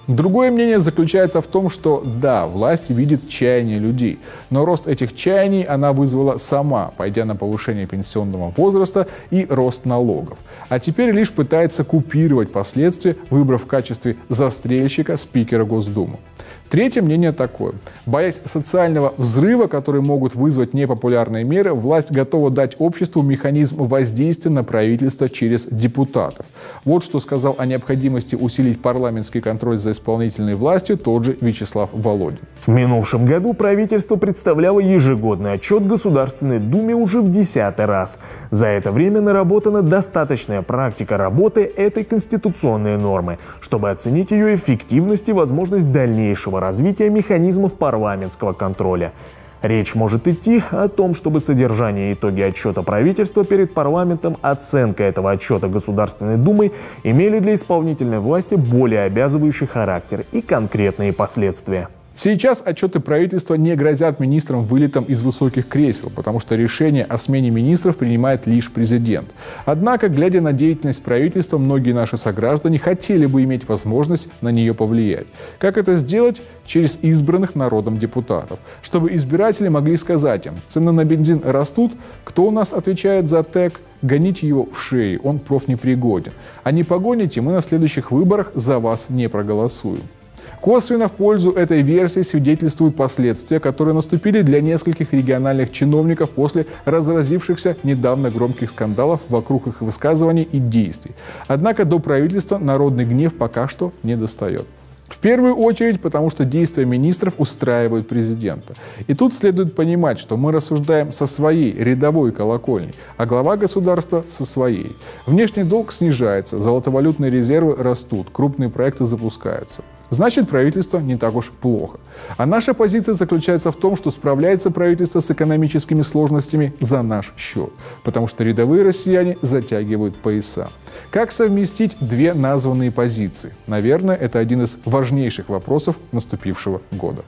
Другое мнение заключается в том, что да, власть видит чаяния людей, но рост этих чаяний она вызвала сама, пойдя на повышение пенсионного возраста и рост налогов. А теперь лишь пытается купировать последствия, выбрав в качестве застрельщика спикера Госдумы. Третье мнение такое. Боясь социального взрыва, который могут вызвать непопулярные меры, власть готова дать обществу механизм воздействия на правительство через депутатов. Вот что сказал о необходимости усилить парламентский контроль за исполнительной властью тот же Вячеслав Володин. В минувшем году правительство представляло ежегодный отчет Государственной Думе уже в десятый раз. За это время наработана достаточная практика работы этой конституционной нормы, чтобы оценить ее эффективность и возможность дальнейшего развития механизмов парламентского контроля. Речь может идти о том, чтобы содержание и итоги отчета правительства перед парламентом, оценка этого отчета Государственной Думой имели для исполнительной власти более обязывающий характер и конкретные последствия. Сейчас отчеты правительства не грозят министрам вылетом из высоких кресел, потому что решение о смене министров принимает лишь президент. Однако, глядя на деятельность правительства, многие наши сограждане хотели бы иметь возможность на нее повлиять. Как это сделать? Через избранных народом депутатов. Чтобы избиратели могли сказать им: цены на бензин растут, кто у нас отвечает за ТЭК? Гоните его в шею, он профнепригоден. А не погоните, мы на следующих выборах за вас не проголосуем. Косвенно в пользу этой версии свидетельствуют последствия, которые наступили для нескольких региональных чиновников после разразившихся недавно громких скандалов вокруг их высказываний и действий. Однако до правительства народный гнев пока что не достает. В первую очередь, потому что действия министров устраивают президента. И тут следует понимать, что мы рассуждаем со своей рядовой колокольни, а глава государства со своей. Внешний долг снижается, золотовалютные резервы растут, крупные проекты запускаются. Значит, правительство не так уж плохо. А наша позиция заключается в том, что справляется правительство с экономическими сложностями за наш счет, потому что рядовые россияне затягивают пояса. Как совместить две названные позиции? Наверное, это один из важнейших вопросов наступившего года.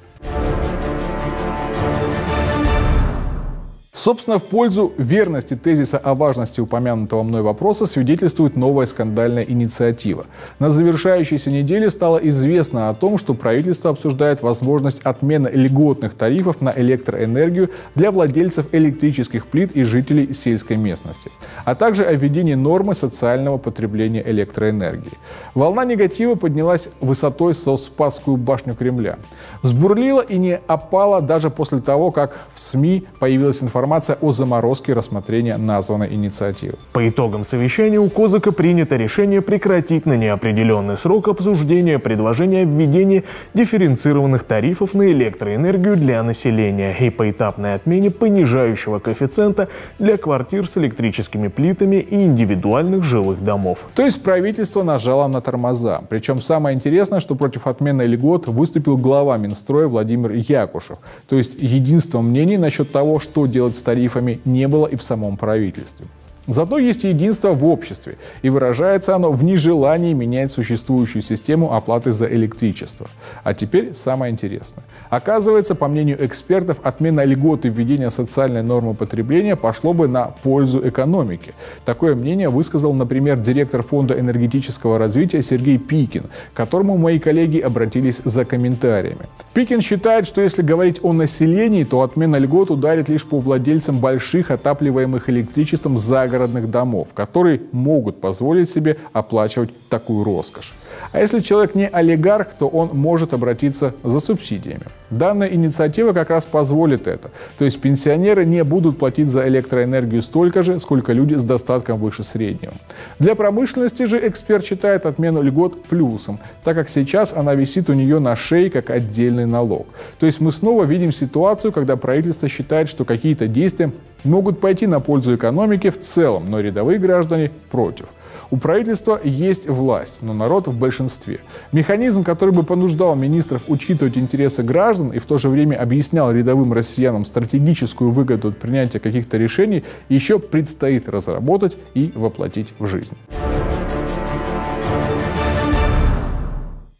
Собственно, в пользу верности тезиса о важности упомянутого мной вопроса свидетельствует новая скандальная инициатива. На завершающейся неделе стало известно о том, что правительство обсуждает возможность отмены льготных тарифов на электроэнергию для владельцев электрических плит и жителей сельской местности, а также о введении нормы социального потребления электроэнергии. Волна негатива поднялась высотой со Спасскую башню Кремля. Взбурлила и не опала даже после того, как в СМИ появилась информация о заморозке рассмотрения названной инициативы. По итогам совещания у Козака принято решение прекратить на неопределенный срок обсуждение предложения о введении дифференцированных тарифов на электроэнергию для населения и поэтапной отмене понижающего коэффициента для квартир с электрическими плитами и индивидуальных жилых домов. То есть правительство нажало на тормоза. Причем самое интересное, что против отмены льгот выступил глава Минстроя Владимир Якушев. То есть единства мнений насчет того, что делать с тарифами, не было и в самом правительстве. Зато есть единство в обществе, и выражается оно в нежелании менять существующую систему оплаты за электричество. А теперь самое интересное. Оказывается, по мнению экспертов, отмена льгот и введение социальной нормы потребления пошло бы на пользу экономике. Такое мнение высказал, например, директор Фонда энергетического развития Сергей Пикин, к которому мои коллеги обратились за комментариями. Пикин считает, что если говорить о населении, то отмена льгот ударит лишь по владельцам больших отапливаемых электричеством загородных домов, которые могут позволить себе оплачивать такую роскошь. А если человек не олигарх, то он может обратиться за субсидиями. Данная инициатива как раз позволит это. То есть пенсионеры не будут платить за электроэнергию столько же, сколько люди с достатком выше среднего. Для промышленности же эксперт считает отмену льгот плюсом, так как сейчас она висит у нее на шее как отдельный налог. То есть мы снова видим ситуацию, когда правительство считает, что какие-то действия могут пойти на пользу экономике в целом, но рядовые граждане против. У правительства есть власть, но народ в большинстве. Механизм, который бы понуждал министров учитывать интересы граждан и в то же время объяснял рядовым россиянам стратегическую выгоду от принятия каких-то решений, еще предстоит разработать и воплотить в жизнь.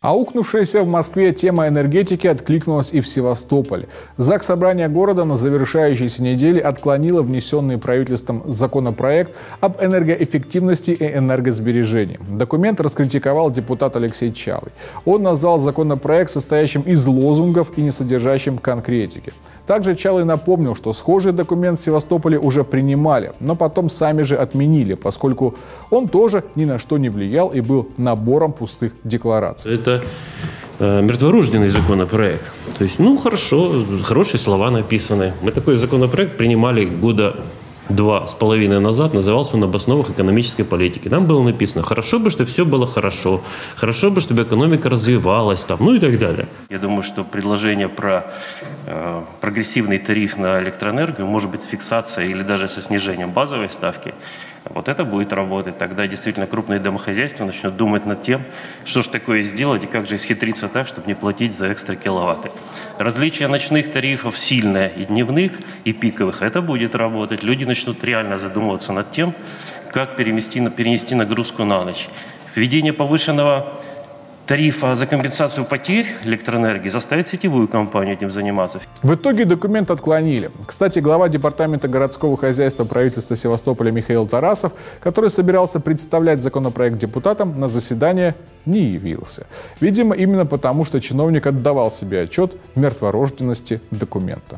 Аукнувшаяся в Москве тема энергетики откликнулась и в Севастополе. Заксобрание города на завершающейся неделе отклонило внесенный правительством законопроект об энергоэффективности и энергосбережении. Документ раскритиковал депутат Алексей Чалый. Он назвал законопроект состоящим из лозунгов и не содержащим конкретики. Также Чалый напомнил, что схожий документ в Севастополе уже принимали, но потом сами же отменили, поскольку он тоже ни на что не влиял и был набором пустых деклараций. Это э, мертворожденный законопроект. То есть, ну хорошо, хорошие слова написаны. Мы такой законопроект принимали года два с половиной назад, назывался он «Об основах экономической политики». Там было написано, хорошо бы, чтобы все было хорошо, хорошо бы, чтобы экономика развивалась, там, ну и так далее. Я думаю, что предложение про э, прогрессивный тариф на электроэнергию, может быть, с фиксацией или даже со снижением базовой ставки, вот это будет работать. Тогда действительно крупные домохозяйства начнут думать над тем, что же такое сделать и как же исхитриться так, чтобы не платить за экстра киловатты. Различие ночных тарифов сильное и дневных, и пиковых, это будет работать. Люди начнут реально задумываться над тем, как перенести, перенести нагрузку на ночь. Введение повышенного тарифа за компенсацию потерь электроэнергии заставит сетевую компанию этим заниматься. В итоге документ отклонили. Кстати, глава департамента городского хозяйства правительства Севастополя Михаил Тарасов, который собирался представлять законопроект депутатам, на заседание не явился. Видимо, именно потому, что чиновник отдавал себе отчет в мертворожденности документа.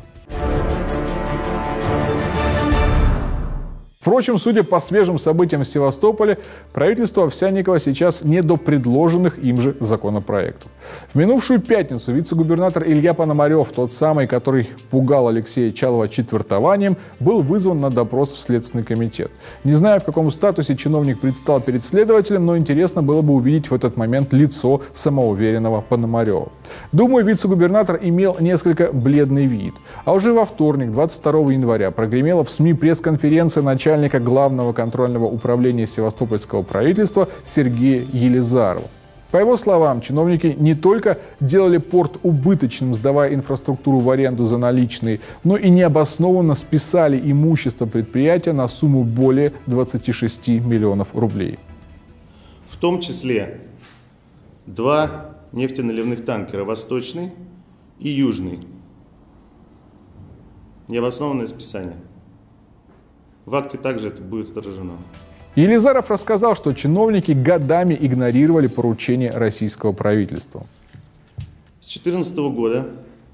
Впрочем, судя по свежим событиям в Севастополе, правительству Овсянникова сейчас не до предложенных им же законопроектов. В минувшую пятницу вице-губернатор Илья Пономарев, тот самый, который пугал Алексея Чалова четвертованием, был вызван на допрос в Следственный комитет. Не знаю, в каком статусе чиновник предстал перед следователем, но интересно было бы увидеть в этот момент лицо самоуверенного Пономарева. Думаю, вице-губернатор имел несколько бледный вид. А уже во вторник, двадцать второго января, прогремела в СМИ пресс-конференция начальника начальника Главного контрольного управления Севастопольского правительства Сергея Елизарова. По его словам, чиновники не только делали порт убыточным, сдавая инфраструктуру в аренду за наличные, но и необоснованно списали имущество предприятия на сумму более двадцати шести миллионов рублей. В том числе два нефтеналивных танкера «Восточный» и «Южный». Необоснованное списание. В акте также это будет отражено. Елизаров рассказал, что чиновники годами игнорировали поручения российского правительства. С две тысячи четырнадцатого года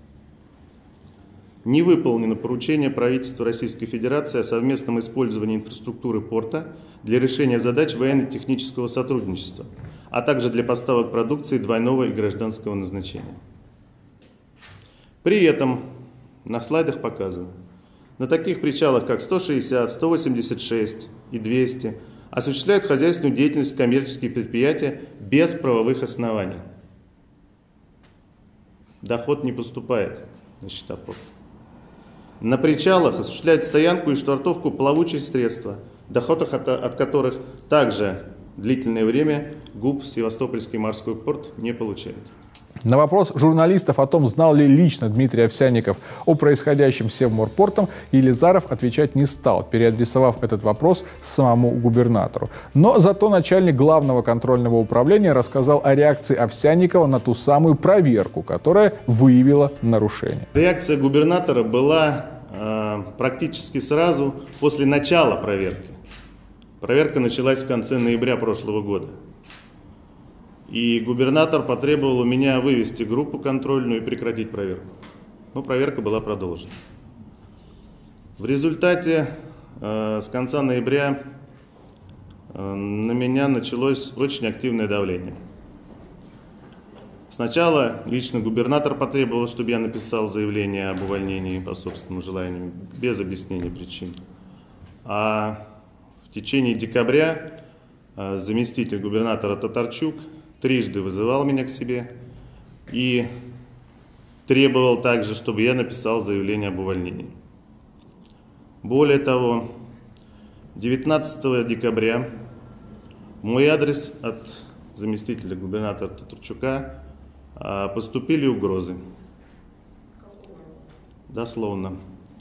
не выполнено поручение правительства Российской Федерации о совместном использовании инфраструктуры порта для решения задач военно-технического сотрудничества, а также для поставок продукции двойного и гражданского назначения. При этом на слайдах показано, на таких причалах, как сто шестьдесят, сто восемьдесят шесть и двести, осуществляют хозяйственную деятельность коммерческие предприятия без правовых оснований. Доход не поступает на счета порта. На причалах осуществляют стоянку и штвартовку плавучих средства, доход от, от которых также длительное время ГУП Севастопольский морской порт не получает. На вопрос журналистов о том, знал ли лично Дмитрий Овсянников о происходящем с Севморпортом, Елизаров отвечать не стал, переадресовав этот вопрос самому губернатору. Но зато начальник Главного контрольного управления рассказал о реакции Овсянникова на ту самую проверку, которая выявила нарушение. Реакция губернатора была э, практически сразу после начала проверки. Проверка началась в конце ноября прошлого года. И губернатор потребовал у меня вывести группу контрольную и прекратить проверку. Но проверка была продолжена. В результате э, с конца ноября э, на меня началось очень активное давление. Сначала лично губернатор потребовал, чтобы я написал заявление об увольнении по собственному желанию, без объяснения причин. А в течение декабря э, заместитель губернатора Татарчук трижды вызывал меня к себе и требовал также, чтобы я написал заявление об увольнении. Более того, девятнадцатого декабря в мой адрес от заместителя губернатора Татарчука поступили угрозы. Дословно.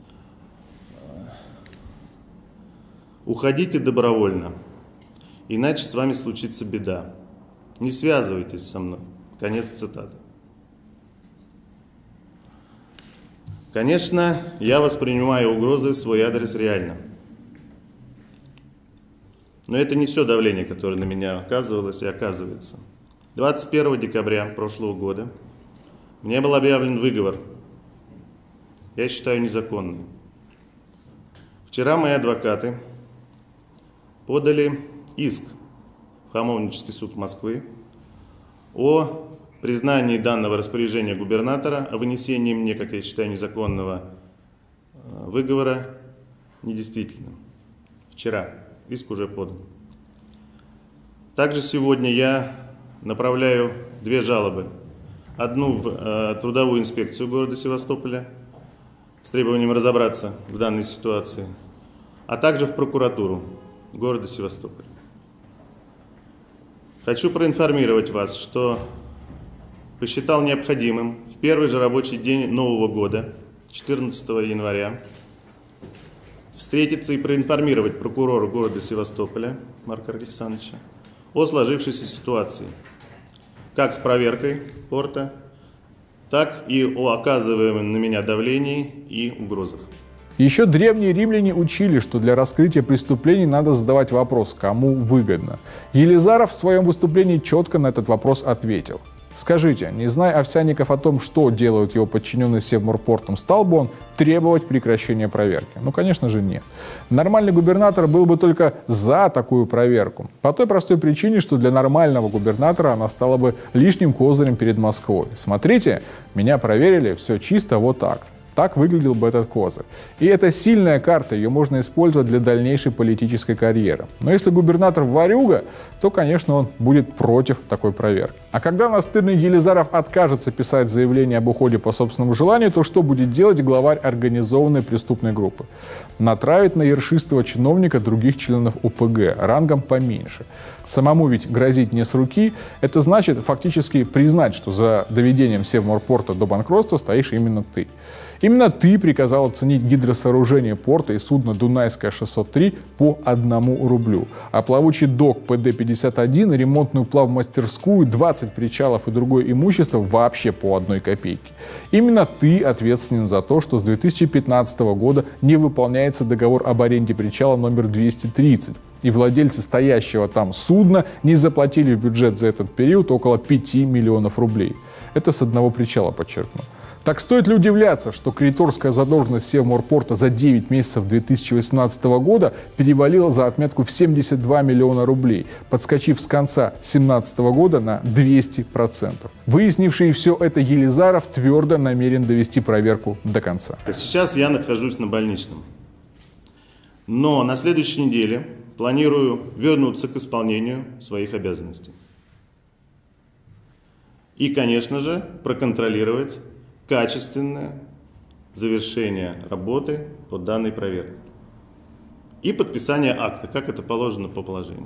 Уходите добровольно, иначе с вами случится беда. Не связывайтесь со мной. Конец цитаты. Конечно, я воспринимаю угрозы в свой адрес реально. Но это не все давление, которое на меня оказывалось и оказывается. двадцать первого декабря прошлого года мне был объявлен выговор. Я считаю незаконным. Вчера мои адвокаты подали иск в Хамовнический суд Москвы о признании данного распоряжения губернатора о вынесении мне, как я считаю, незаконного выговора недействительным. Вчера иск уже подан. Также сегодня я направляю две жалобы. Одну в э, трудовую инспекцию города Севастополя с требованием разобраться в данной ситуации, а также в прокуратуру города Севастополя. Хочу проинформировать вас, что посчитал необходимым в первый же рабочий день Нового года, четырнадцатого января, встретиться и проинформировать прокурора города Севастополя Марка Александровича о сложившейся ситуации, как с проверкой порта, так и о оказываемом на меня давлении и угрозах. Еще древние римляне учили, что для раскрытия преступлений надо задавать вопрос, кому выгодно. Елизаров в своем выступлении четко на этот вопрос ответил. Скажите, не зная Овсянников о том, что делают его подчиненные Севморпортом, стал бы он требовать прекращения проверки? Ну, конечно же, нет. Нормальный губернатор был бы только за такую проверку. По той простой причине, что для нормального губернатора она стала бы лишним козырем перед Москвой. Смотрите, меня проверили, все чисто, вот так. Так выглядел бы этот козырь. И это сильная карта, ее можно использовать для дальнейшей политической карьеры. Но если губернатор ворюга, то, конечно, он будет против такой проверки. А когда настырный Елизаров откажется писать заявление об уходе по собственному желанию, то что будет делать главарь организованной преступной группы? Натравит на ершистого чиновника других членов о пэ гэ, рангом поменьше. Самому ведь грозить не с руки, это значит фактически признать, что за доведением Севморпорта до банкротства стоишь именно ты. Именно ты приказал оценить гидросооружение порта и судно «Дунайская шестьсот три» по одному рублю, а плавучий док пэ дэ пятьдесят один, ремонтную плавмастерскую, двадцать причалов и другое имущество вообще по одной копейке. Именно ты ответственен за то, что с две тысячи пятнадцатого года не выполняется договор об аренде причала номер двести тридцать. И владельцы стоящего там судна не заплатили в бюджет за этот период около пяти миллионов рублей. Это с одного причала, подчеркну. Так стоит ли удивляться, что кредиторская задолженность Севморпорта за девять месяцев две тысячи восемнадцатого года перевалила за отметку в семьдесят два миллиона рублей, подскочив с конца две тысячи семнадцатого года на двести процентов. Выяснивший все это Елизаров твердо намерен довести проверку до конца. Сейчас я нахожусь на больничном, но на следующей неделе планирую вернуться к исполнению своих обязанностей. И, конечно же, проконтролировать качественное завершение работы по данной проверке и подписание акта, как это положено по положению.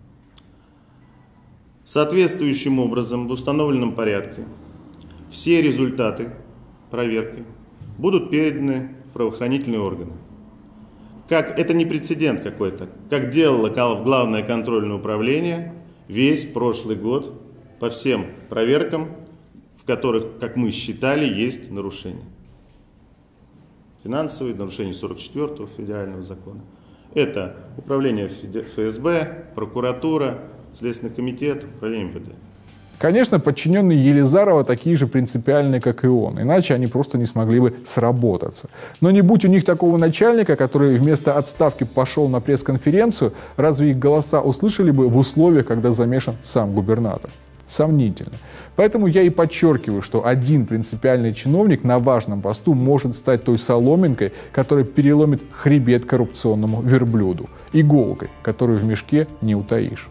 Соответствующим образом в установленном порядке все результаты проверки будут переданы в правоохранительные органы. Как, это не прецедент какой-то, как делало Главное контрольное управление весь прошлый год по всем проверкам, в которых, как мы считали, есть нарушения. Финансовые, нарушения сорок четвёртого федерального закона. Это управление эф эс бэ, прокуратура, Следственный комитет, управление эм вэ дэ. Конечно, подчиненные Елизарова такие же принципиальные, как и он, иначе они просто не смогли бы сработаться. Но не будь у них такого начальника, который вместо отставки пошел на пресс-конференцию, разве их голоса услышали бы в условиях, когда замешан сам губернатор? Сомнительно. Поэтому я и подчеркиваю, что один принципиальный чиновник на важном посту может стать той соломинкой, которая переломит хребет коррупционному верблюду, иголкой, которую в мешке не утаишь.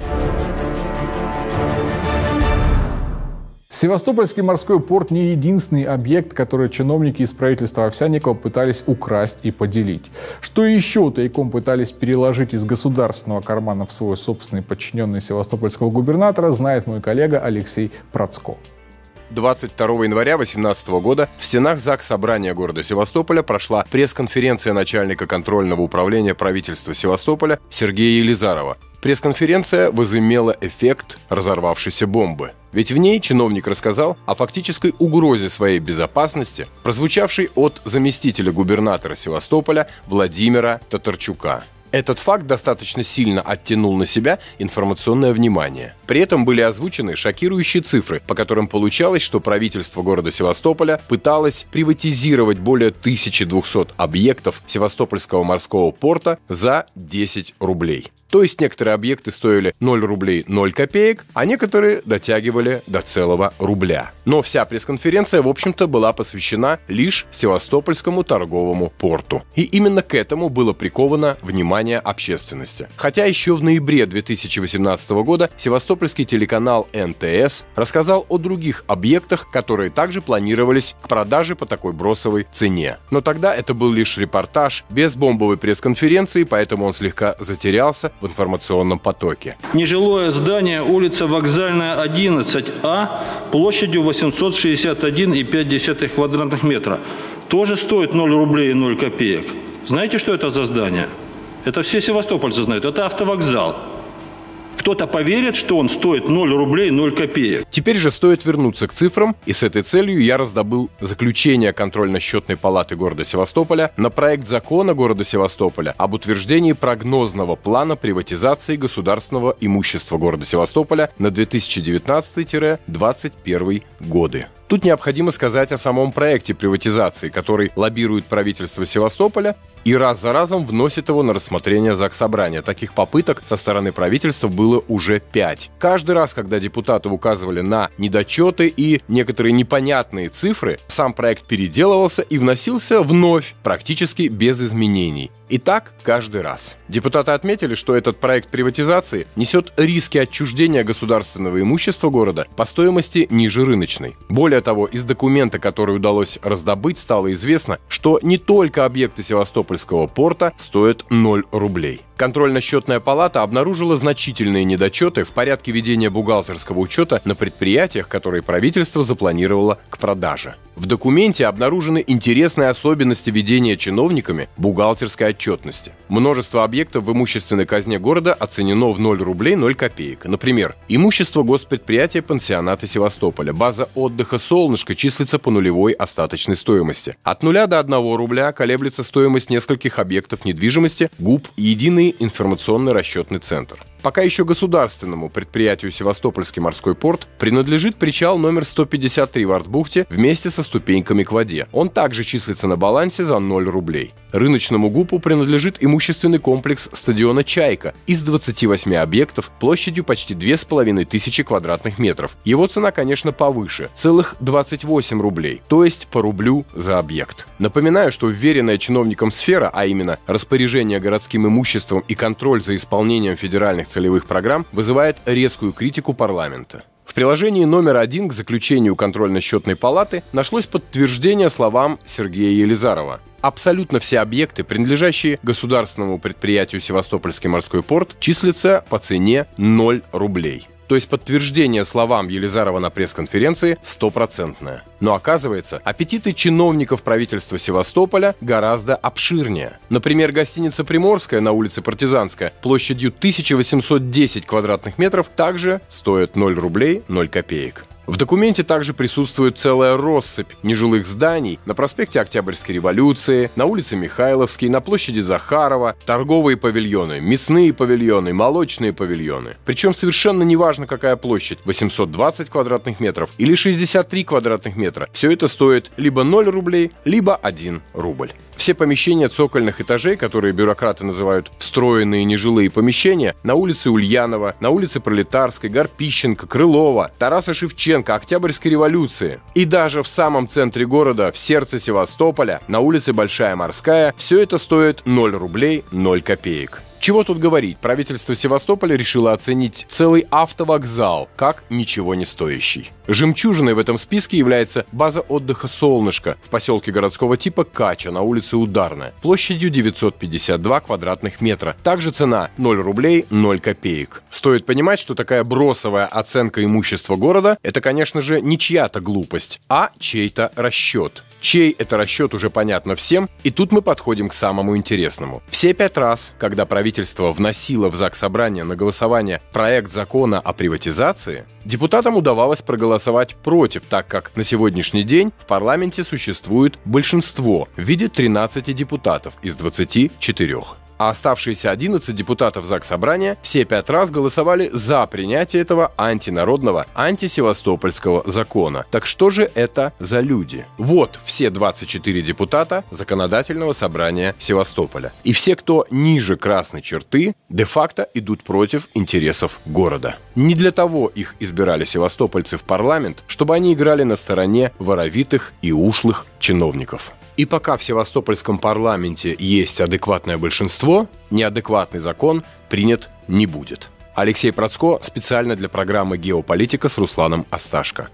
Севастопольский морской порт не единственный объект, который чиновники из правительства Овсянникова пытались украсть и поделить. Что еще тайком пытались переложить из государственного кармана в свой собственный подчиненный севастопольского губернатора, знает мой коллега Алексей Процко. двадцать второго января две тысячи восемнадцатого года в стенах ЗАГС Собрания города Севастополя прошла пресс-конференция начальника контрольного управления правительства Севастополя Сергея Елизарова. Пресс-конференция возымела эффект разорвавшейся бомбы. Ведь в ней чиновник рассказал о фактической угрозе своей безопасности, прозвучавшей от заместителя губернатора Севастополя Владимира Татарчука. Этот факт достаточно сильно оттянул на себя информационное внимание. При этом были озвучены шокирующие цифры, по которым получалось, что правительство города Севастополя пыталось приватизировать более тысячи двухсот объектов Севастопольского морского порта за десять рублей. То есть некоторые объекты стоили ноль рублей ноль копеек, а некоторые дотягивали до целого рубля. Но вся пресс-конференция, в общем-то, была посвящена лишь Севастопольскому торговому порту. И именно к этому было приковано внимание общественности. Хотя еще в ноябре две тысячи восемнадцатого года севастопольский телеканал эн тэ эс рассказал о других объектах, которые также планировались к продаже по такой бросовой цене. Но тогда это был лишь репортаж без бомбовой пресс-конференции, поэтому он слегка затерялся в информационном потоке. Нежилое здание, улица Вокзальная, одиннадцать А, площадью восемьсот шестьдесят один и пять десятых квадратных метра. Тоже стоит ноль рублей и ноль копеек. Знаете, что это за здание? Это все севастопольцы знают. Это автовокзал. Кто-то поверит, что он стоит ноль рублей ноль копеек. Теперь же стоит вернуться к цифрам, и с этой целью я раздобыл заключение контрольно-счетной палаты города Севастополя на проект закона города Севастополя об утверждении прогнозного плана приватизации государственного имущества города Севастополя на две тысячи девятнадцатый — двадцать первый годы. Тут необходимо сказать о самом проекте приватизации, который лоббирует правительство Севастополя и раз за разом вносит его на рассмотрение Заксобрания. Таких попыток со стороны правительства было уже пять. Каждый раз, когда депутаты указывали на недочеты и некоторые непонятные цифры, сам проект переделывался и вносился вновь, практически без изменений. И так каждый раз. Депутаты отметили, что этот проект приватизации несет риски отчуждения государственного имущества города по стоимости ниже рыночной. Более того, из документа, который удалось раздобыть, стало известно, что не только объекты Севастопольского порта стоят ноль рублей. Контрольно-счетная палата обнаружила значительные недочеты в порядке ведения бухгалтерского учета на предприятиях, которые правительство запланировало к продаже. В документе обнаружены интересные особенности ведения чиновниками бухгалтерской отчетности. Множество объектов в имущественной казне города оценено в ноль рублей ноль копеек. Например, имущество госпредприятия «Пансионаты Севастополя». База отдыха «Солнышко» числится по нулевой остаточной стоимости. От нуля до одного рубля колеблется стоимость нескольких объектов недвижимости ГУП «Единый информационный расчетный центр». Пока еще государственному предприятию Севастопольский морской порт принадлежит причал номер сто пятьдесят три в Артбухте вместе со ступеньками к воде. Он также числится на балансе за ноль рублей. Рыночному ГУПу принадлежит имущественный комплекс стадиона «Чайка» из двадцати восьми объектов площадью почти две с половиной тысячи квадратных метров. Его цена, конечно, повыше – целых двадцать восемь рублей, то есть по рублю за объект. Напоминаю, что вверенная чиновникам сфера, а именно распоряжение городским имуществом и контроль за исполнением федеральных целевых программ, вызывает резкую критику парламента. В приложении номер один к заключению контрольно-счетной палаты нашлось подтверждение словам Сергея Елизарова. Абсолютно все объекты, принадлежащие государственному предприятию Севастопольский морской порт, числятся по цене ноль рублей. То есть подтверждение словам Елизарова на пресс-конференции стопроцентное. Но оказывается, аппетиты чиновников правительства Севастополя гораздо обширнее. Например, гостиница «Приморская» на улице Партизанская площадью тысяча восемьсот десять квадратных метров также стоит ноль рублей ноль копеек. В документе также присутствует целая россыпь нежилых зданий на проспекте Октябрьской революции, на улице Михайловской, на площади Захарова, торговые павильоны, мясные павильоны, молочные павильоны. Причем совершенно неважно, какая площадь – восемьсот двадцать квадратных метров или шестьдесят три квадратных метра. Все это стоит либо ноль рублей, либо один рубль. Все помещения цокольных этажей, которые бюрократы называют встроенные нежилые помещения, на улице Ульянова, на улице Пролетарской, Гарпищенко, Крылова, Тараса Шевченко, Октябрьской революции. И даже в самом центре города, в сердце Севастополя, на улице Большая Морская, все это стоит ноль рублей ноль копеек. Чего тут говорить, правительство Севастополя решило оценить целый автовокзал как ничего не стоящий. Жемчужиной в этом списке является база отдыха «Солнышко» в поселке городского типа Кача на улице Ударная, площадью девятьсот пятьдесят два квадратных метра. Также цена ноль рублей ноль копеек. Стоит понимать, что такая бросовая оценка имущества города – это, конечно же, не чья-то глупость, а чей-то расчет. Чей это расчет, уже понятно всем, и тут мы подходим к самому интересному. Все пять раз, когда правительство вносило в Заксобрание на голосование проект закона о приватизации, депутатам удавалось проголосовать против, так как на сегодняшний день в парламенте существует большинство в виде тринадцати депутатов из двадцати четырёх. А оставшиеся одиннадцать депутатов Заксобрания все пять раз голосовали за принятие этого антинародного, антисевастопольского закона. Так что же это за люди? Вот все двадцать четыре депутата Законодательного собрания Севастополя. И все, кто ниже красной черты, де-факто идут против интересов города. Не для того их избирали севастопольцы в парламент, чтобы они играли на стороне воровитых и ушлых чиновников. И пока в севастопольском парламенте есть адекватное большинство, неадекватный закон принят не будет. Алексей Процко специально для программы «Геополитика» с Русланом Асташко.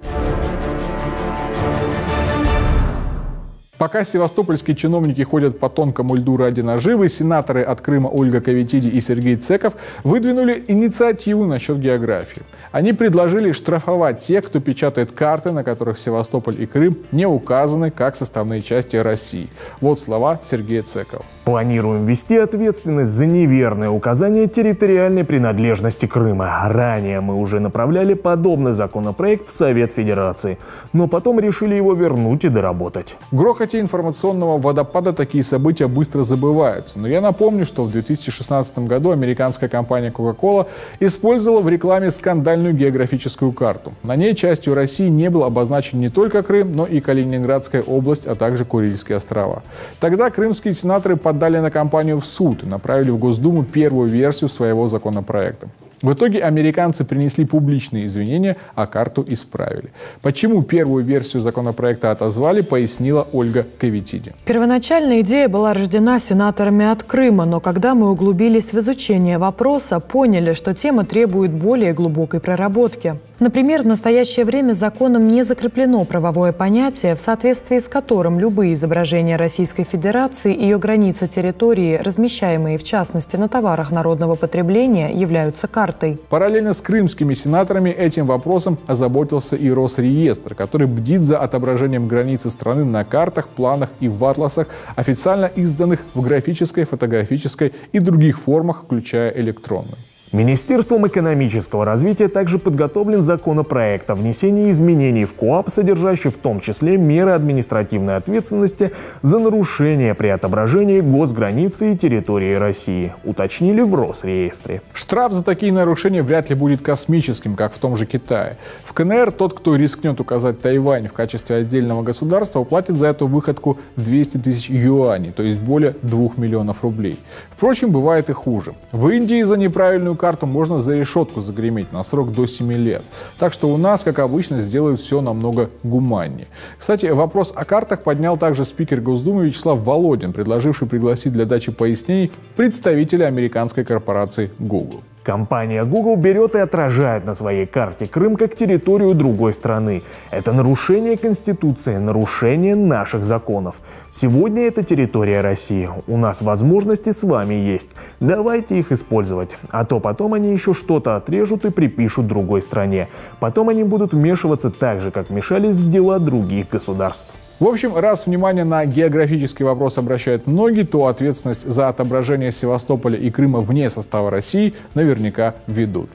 Пока севастопольские чиновники ходят по тонкому льду ради наживы, сенаторы от Крыма Ольга Кавитиди и Сергей Цеков выдвинули инициативу насчет географии. Они предложили штрафовать тех, кто печатает карты, на которых Севастополь и Крым не указаны как составные части России. Вот слова Сергея Цекова. Планируем ввести ответственность за неверное указание территориальной принадлежности Крыма. Ранее мы уже направляли подобный законопроект в Совет Федерации, но потом решили его вернуть и доработать. В грохоте информационного водопада такие события быстро забываются. Но я напомню, что в две тысячи шестнадцатом году американская компания Coca-Cola использовала в рекламе скандальную географическую карту. На ней частью России не был обозначен не только Крым, но и Калининградская область, а также Курильские острова. Тогда крымские сенаторы подали на компанию в суд и направили в Госдуму первую версию своего законопроекта. В итоге американцы принесли публичные извинения, а карту исправили. Почему первую версию законопроекта отозвали, пояснила Ольга Кавитиди. Первоначальная идея была рождена сенаторами от Крыма, но когда мы углубились в изучение вопроса, поняли, что тема требует более глубокой проработки. Например, в настоящее время законом не закреплено правовое понятие, в соответствии с которым любые изображения Российской Федерации и ее границы территории, размещаемые в частности на товарах народного потребления, являются картой. Параллельно с крымскими сенаторами этим вопросом озаботился и Росреестр, который бдит за отображением границы страны на картах, планах и в атласах, официально изданных в графической, фотографической и других формах, включая электронную. Министерством экономического развития также подготовлен законопроект о внесении изменений в КоАП, содержащий в том числе меры административной ответственности за нарушения при отображении госграницы и территории России, уточнили в Росреестре. Штраф за такие нарушения вряд ли будет космическим, как в том же Китае. В КНР тот, кто рискнет указать Тайвань в качестве отдельного государства, уплатит за эту выходку двести тысяч юаней, то есть более двух миллионов рублей. Впрочем, бывает и хуже. В Индии за неправильную карту можно за решетку загреметь на срок до семи лет. Так что у нас, как обычно, сделают все намного гуманнее. Кстати, вопрос о картах поднял также спикер Госдумы Вячеслав Володин, предложивший пригласить для дачи пояснений представителя американской корпорации Google. Компания Google берет и отражает на своей карте Крым как территорию другой страны. Это нарушение Конституции, нарушение наших законов. Сегодня это территория России. У нас возможности с вами есть. Давайте их использовать. А то потом они еще что-то отрежут и припишут другой стране. Потом они будут вмешиваться так же, как вмешались в дела других государств. В общем, раз внимание на географический вопрос обращают многие, то ответственность за отображение Севастополя и Крыма вне состава России наверняка ведут.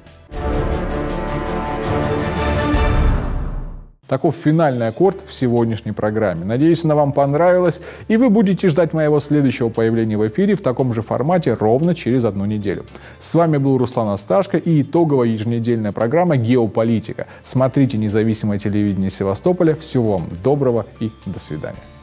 Таков финальный аккорд в сегодняшней программе. Надеюсь, она вам понравилась, и вы будете ждать моего следующего появления в эфире в таком же формате ровно через одну неделю. С вами был Руслан Асташко и итоговая еженедельная программа «Геополитика». Смотрите независимое телевидение Севастополя. Всего вам доброго и до свидания.